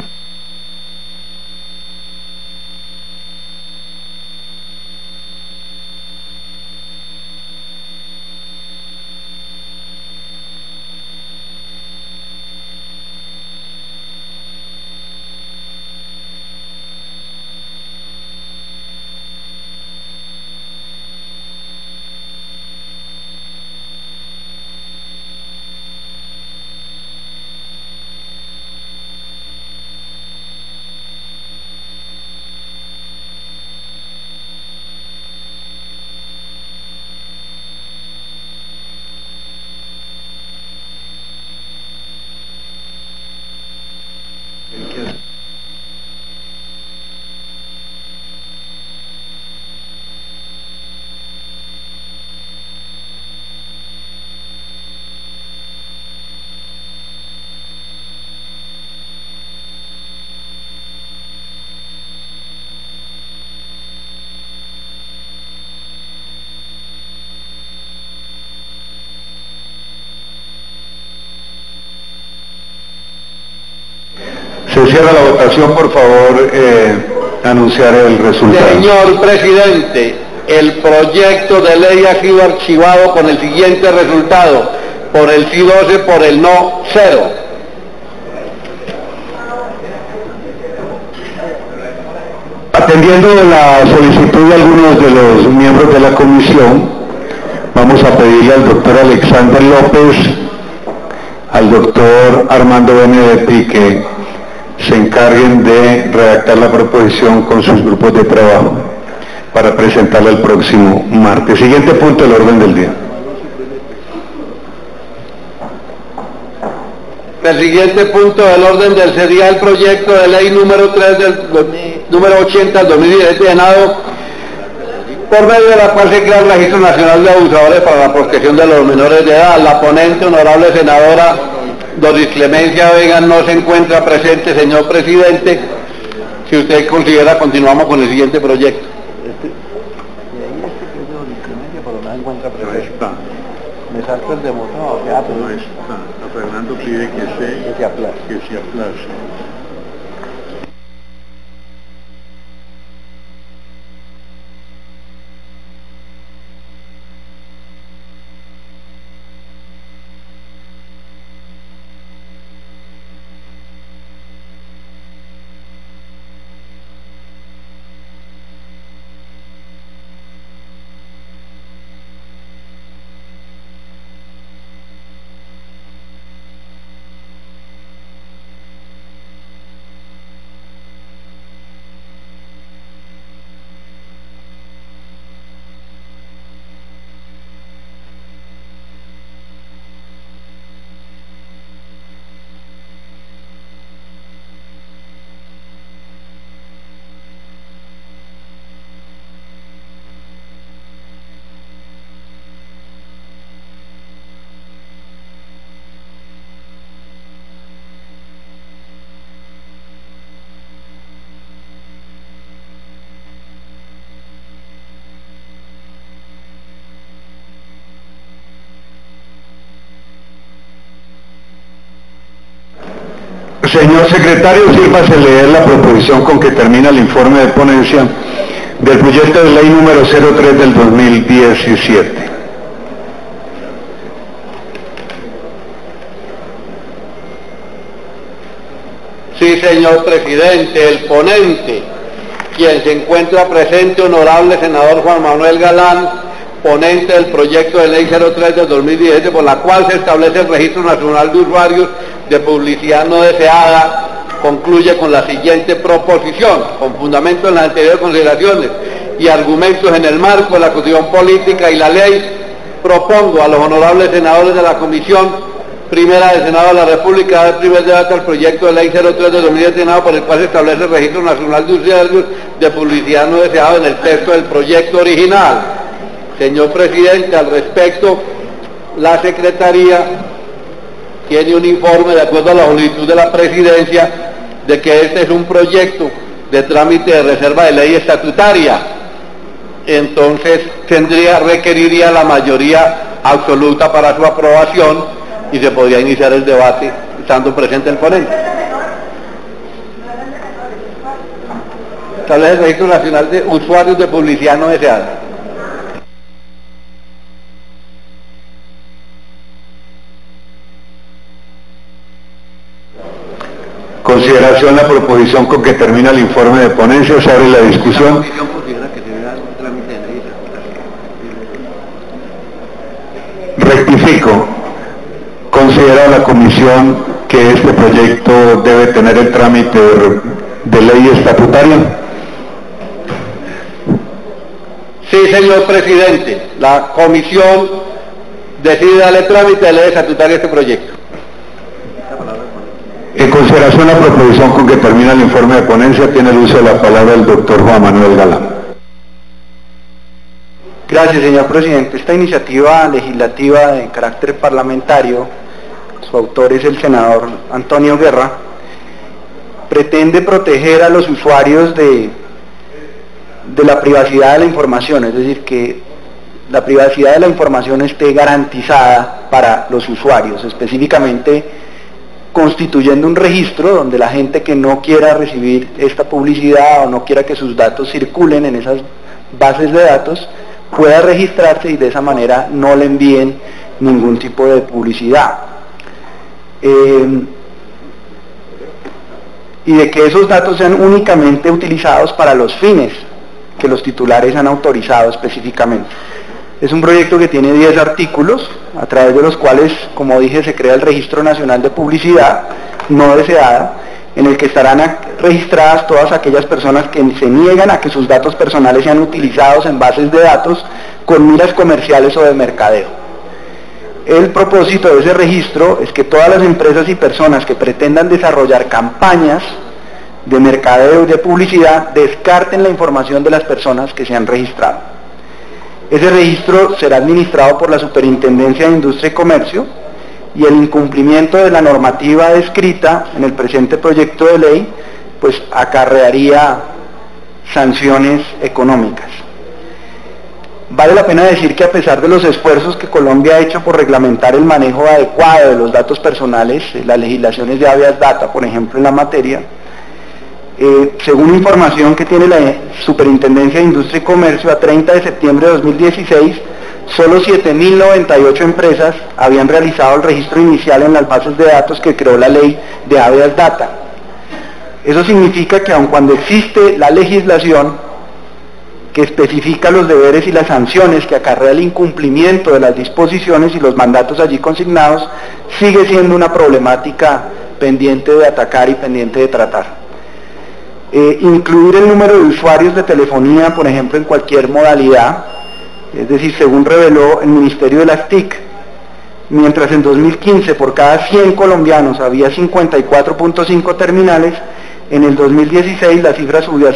Se cierra la votación, por favor, anunciar el resultado. Señor presidente, el proyecto de ley ha sido archivado con el siguiente resultado: por el sí 12, por el no 0. Atendiendo la solicitud de algunos de los miembros de la comisión, vamos a pedirle al doctor Alexander López, al doctor Armando Benedetti que se encarguen de redactar la proposición con sus grupos de trabajo para presentarla el próximo martes. Siguiente punto del orden del día. El siguiente punto del orden del sería el proyecto de ley número 80 del 2017 de Senado, por medio de la cual se crea el Registro Nacional de Abusadores para la Protección de los Menores de Edad. La ponente, honorable senadora Doris Clemencia Vega, no se encuentra presente, señor presidente. Si usted considera, continuamos con el siguiente proyecto. No encuentra presente. Me salto el de motor, no está. Fernando pide que se aplace. Señor secretario, sírvase leer la proposición con que termina el informe de ponencia del proyecto de ley número 03 del 2017. Sí, señor presidente, el ponente, quien se encuentra presente, honorable senador Juan Manuel Galán, ponente del proyecto de ley 03 del 2017, por la cual se establece el Registro Nacional de Usuarios de Publicidad No Deseada, concluye con la siguiente proposición: con fundamento en las anteriores consideraciones y argumentos en el marco de la Constitución Política y la ley, propongo a los honorables senadores de la Comisión Primera del Senado de la República dar primer debate al proyecto de ley 03 de 2017 Senado, por el cual se establece el Registro Nacional de Usuarios de Publicidad No Deseada en el texto del proyecto original. Señor presidente, al respecto, la Secretaría tiene un informe de acuerdo a la solicitud de la Presidencia de que este es un proyecto de trámite de reserva de ley estatutaria entonces requeriría la mayoría absoluta para su aprobación y se podría iniciar el debate estando presente el ponente. Establece el Registro Nacional de Usuarios de Publicidad No Deseada. Consideración la proposición con que termina el informe de ponencia. Se abre la discusión. Rectifico. Considera la comisión que este proyecto debe tener el trámite de ley estatutaria. Sí, señor presidente. La comisión decide darle trámite de ley estatutaria a este proyecto. En consideración la proposición con que termina el informe de ponencia, tiene el uso de la palabra el doctor Juan Manuel Galán. Gracias, señor presidente. Esta iniciativa legislativa de carácter parlamentario, su autor es el senador Antonio Guerra, pretende proteger a los usuarios de la privacidad de la información, es decir, que la privacidad de la información esté garantizada para los usuarios, específicamente constituyendo un registro donde la gente que no quiera recibir esta publicidad o no quiera que sus datos circulen en esas bases de datos, pueda registrarse y de esa manera no le envíen ningún tipo de publicidad. Y de que esos datos sean únicamente utilizados para los fines que los titulares han autorizado específicamente. Es un proyecto que tiene 10 artículos, a través de los cuales, como dije, se crea el Registro Nacional de Publicidad No Deseada, en el que estarán registradas todas aquellas personas que se niegan a que sus datos personales sean utilizados en bases de datos con miras comerciales o de mercadeo. El propósito de ese registro es que todas las empresas y personas que pretendan desarrollar campañas de mercadeo y de publicidad descarten la información de las personas que se han registrado. Ese registro será administrado por la Superintendencia de Industria y Comercio y el incumplimiento de la normativa descrita en el presente proyecto de ley pues acarrearía sanciones económicas. Vale la pena decir que a pesar de los esfuerzos que Colombia ha hecho por reglamentar el manejo adecuado de los datos personales, las legislaciones de habeas data, por ejemplo, en la materia, según información que tiene la Superintendencia de Industria y Comercio, a 30 de septiembre de 2016, solo 7.098 empresas habían realizado el registro inicial en las bases de datos que creó la ley de habeas data. Eso significa que aun cuando existe la legislación que especifica los deberes y las sanciones que acarrea el incumplimiento de las disposiciones y los mandatos allí consignados, sigue siendo una problemática pendiente de atacar y pendiente de tratar. Incluir el número de usuarios de telefonía, por ejemplo, en cualquier modalidad, es decir, según reveló el Ministerio de las TIC, mientras en 2015 por cada 100 colombianos había 54.5 terminales, en el 2016 la cifra subió a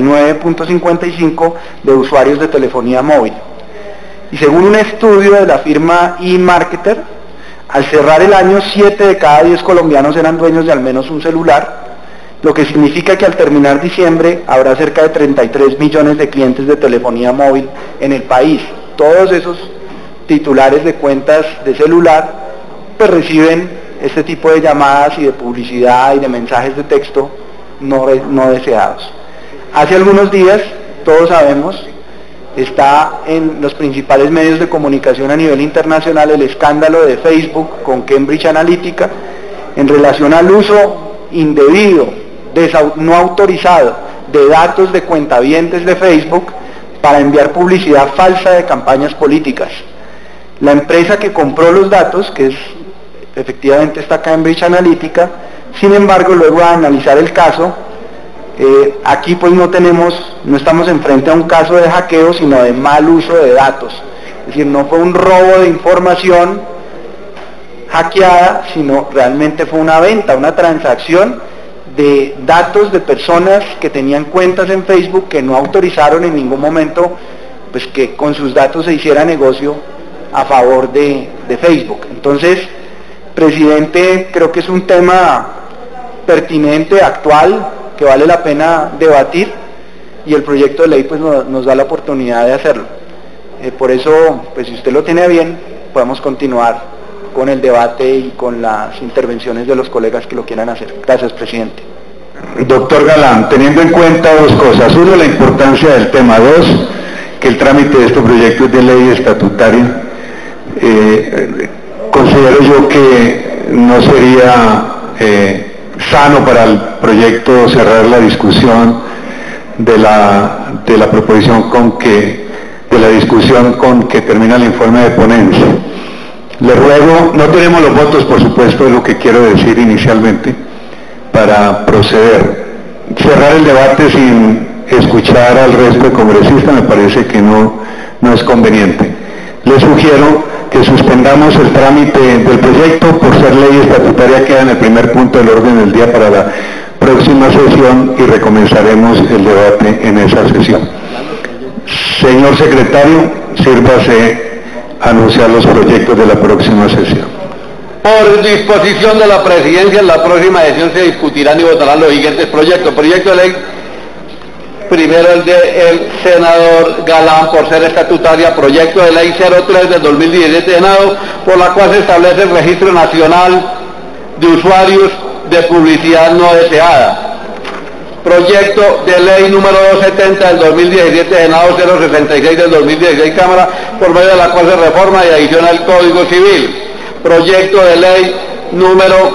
69.55 de usuarios de telefonía móvil. Y según un estudio de la firma eMarketer, al cerrar el año 7 de cada 10 colombianos eran dueños de al menos un celular, lo que significa que al terminar diciembre habrá cerca de 33 millones de clientes de telefonía móvil en el país. Todos esos titulares de cuentas de celular pues reciben este tipo de llamadas y de publicidad y de mensajes de texto no deseados. Hace algunos días, todos sabemos, está en los principales medios de comunicación a nivel internacional el escándalo de Facebook con Cambridge Analytica en relación al uso indebido, no autorizado, de datos de cuentavientes de Facebook para enviar publicidad falsa de campañas políticas. La empresa que compró los datos, que es efectivamente esta Cambridge Analytica, sin embargo, luego de analizar el caso, aquí pues no estamos enfrente a un caso de hackeo, sino de mal uso de datos. Es decir, no fue un robo de información hackeada, sino realmente fue una venta, una transacción de datos de personas que tenían cuentas en Facebook que no autorizaron en ningún momento pues que con sus datos se hiciera negocio a favor de Facebook. Entonces, presidente, creo que es un tema pertinente, actual, que vale la pena debatir. y el proyecto de ley pues nos da la oportunidad de hacerlo. Por eso, pues si usted lo tiene bien, podemos continuar con el debate y con las intervenciones de los colegas que lo quieran hacer. Gracias, presidente. Doctor Galán, teniendo en cuenta dos cosas: uno, la importancia del tema; dos, que el trámite de este proyecto es de ley estatutaria, considero yo que no sería sano para el proyecto cerrar la discusión de la proposición de la discusión con que termina el informe de ponencia. Le ruego, no tenemos los votos, por supuesto, es lo que quiero decir inicialmente, para proceder. Cerrar el debate sin escuchar al resto de congresistas me parece que no es conveniente. Le sugiero que suspendamos el trámite del proyecto. Por ser ley estatutaria queda en el primer punto del orden del día para la próxima sesión y recomenzaremos el debate en esa sesión. Señor secretario, sírvase a anunciar los proyectos de la próxima sesión. Por disposición de la presidencia, en la próxima sesión se discutirán y votarán los siguientes proyectos. Proyecto de ley, primero el del senador Galán, por ser estatutaria. Proyecto de ley 03 del 2017 Senado, por la cual se establece el Registro Nacional de Usuarios de Publicidad No Deseada. Proyecto de ley número 270 del 2017 Senado, 066 del 2016 Cámara, por medio de la cual se reforma y adiciona el Código Civil. Proyecto de ley número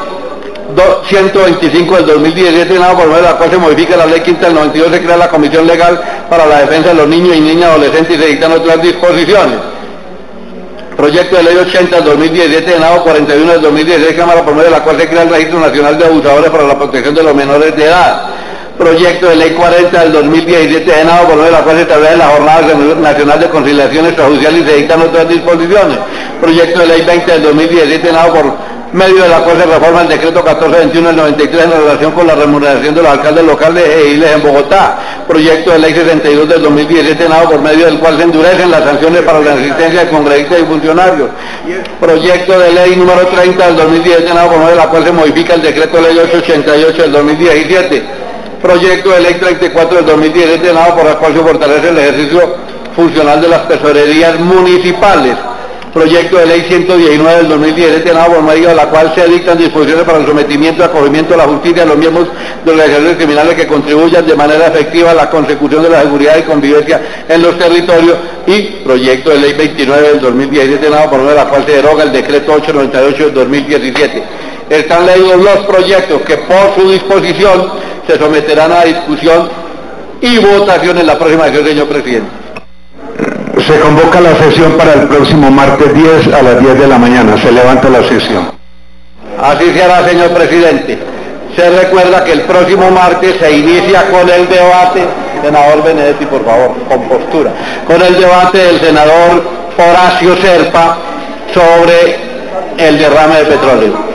125 del 2017 Senado, por medio de la cual se modifica la ley quinta del 92, se crea la Comisión Legal para la Defensa de los Niños y Niñas Adolescentes y se dictan otras disposiciones. Proyecto de ley 80 del 2017 Senado, 41 del 2016 Cámara, por medio de la cual se crea el Registro Nacional de Abusadores para la protección de los menores de edad. Proyecto de ley 40 del 2017 Senado, por medio de la cual se establece la Jornada Nacional de Conciliación Extrajudicial y se dictan otras disposiciones. Proyecto de ley 20 del 2017 Senado, por medio de la cual se reforma el decreto 1421 del 93 en relación con la remuneración de los alcaldes locales e ediles en Bogotá. Proyecto de ley 62 del 2017 Senado, por medio del cual se endurecen las sanciones para la asistencia de congresistas y funcionarios. Proyecto de ley número 30 del 2017 Senado, por medio de la cual se modifica el decreto de ley 888 del 2017. Proyecto de ley 34 del 2017 Senado, por la cual se fortalece el ejercicio funcional de las tesorerías municipales. Proyecto de ley 119 del 2017 Senado, por medio de la cual se dictan disposiciones para el sometimiento y acogimiento a la justicia de los miembros de organizaciones criminales que contribuyan de manera efectiva a la consecución de la seguridad y convivencia en los territorios. Y proyecto de ley 29 del 2017 Senado, por medio de la cual se deroga el decreto 898 del 2017. Están leídos los proyectos que por su disposición se someterán a discusión y votación en la próxima sesión, señor presidente. Se convoca la sesión para el próximo martes 10 a las 10 de la mañana. Se levanta la sesión. Así se hará, señor presidente. Se recuerda que el próximo martes se inicia con el debate, senador Benedetti, por favor, con postura, con el debate del senador Horacio Serpa sobre el derrame de petróleo.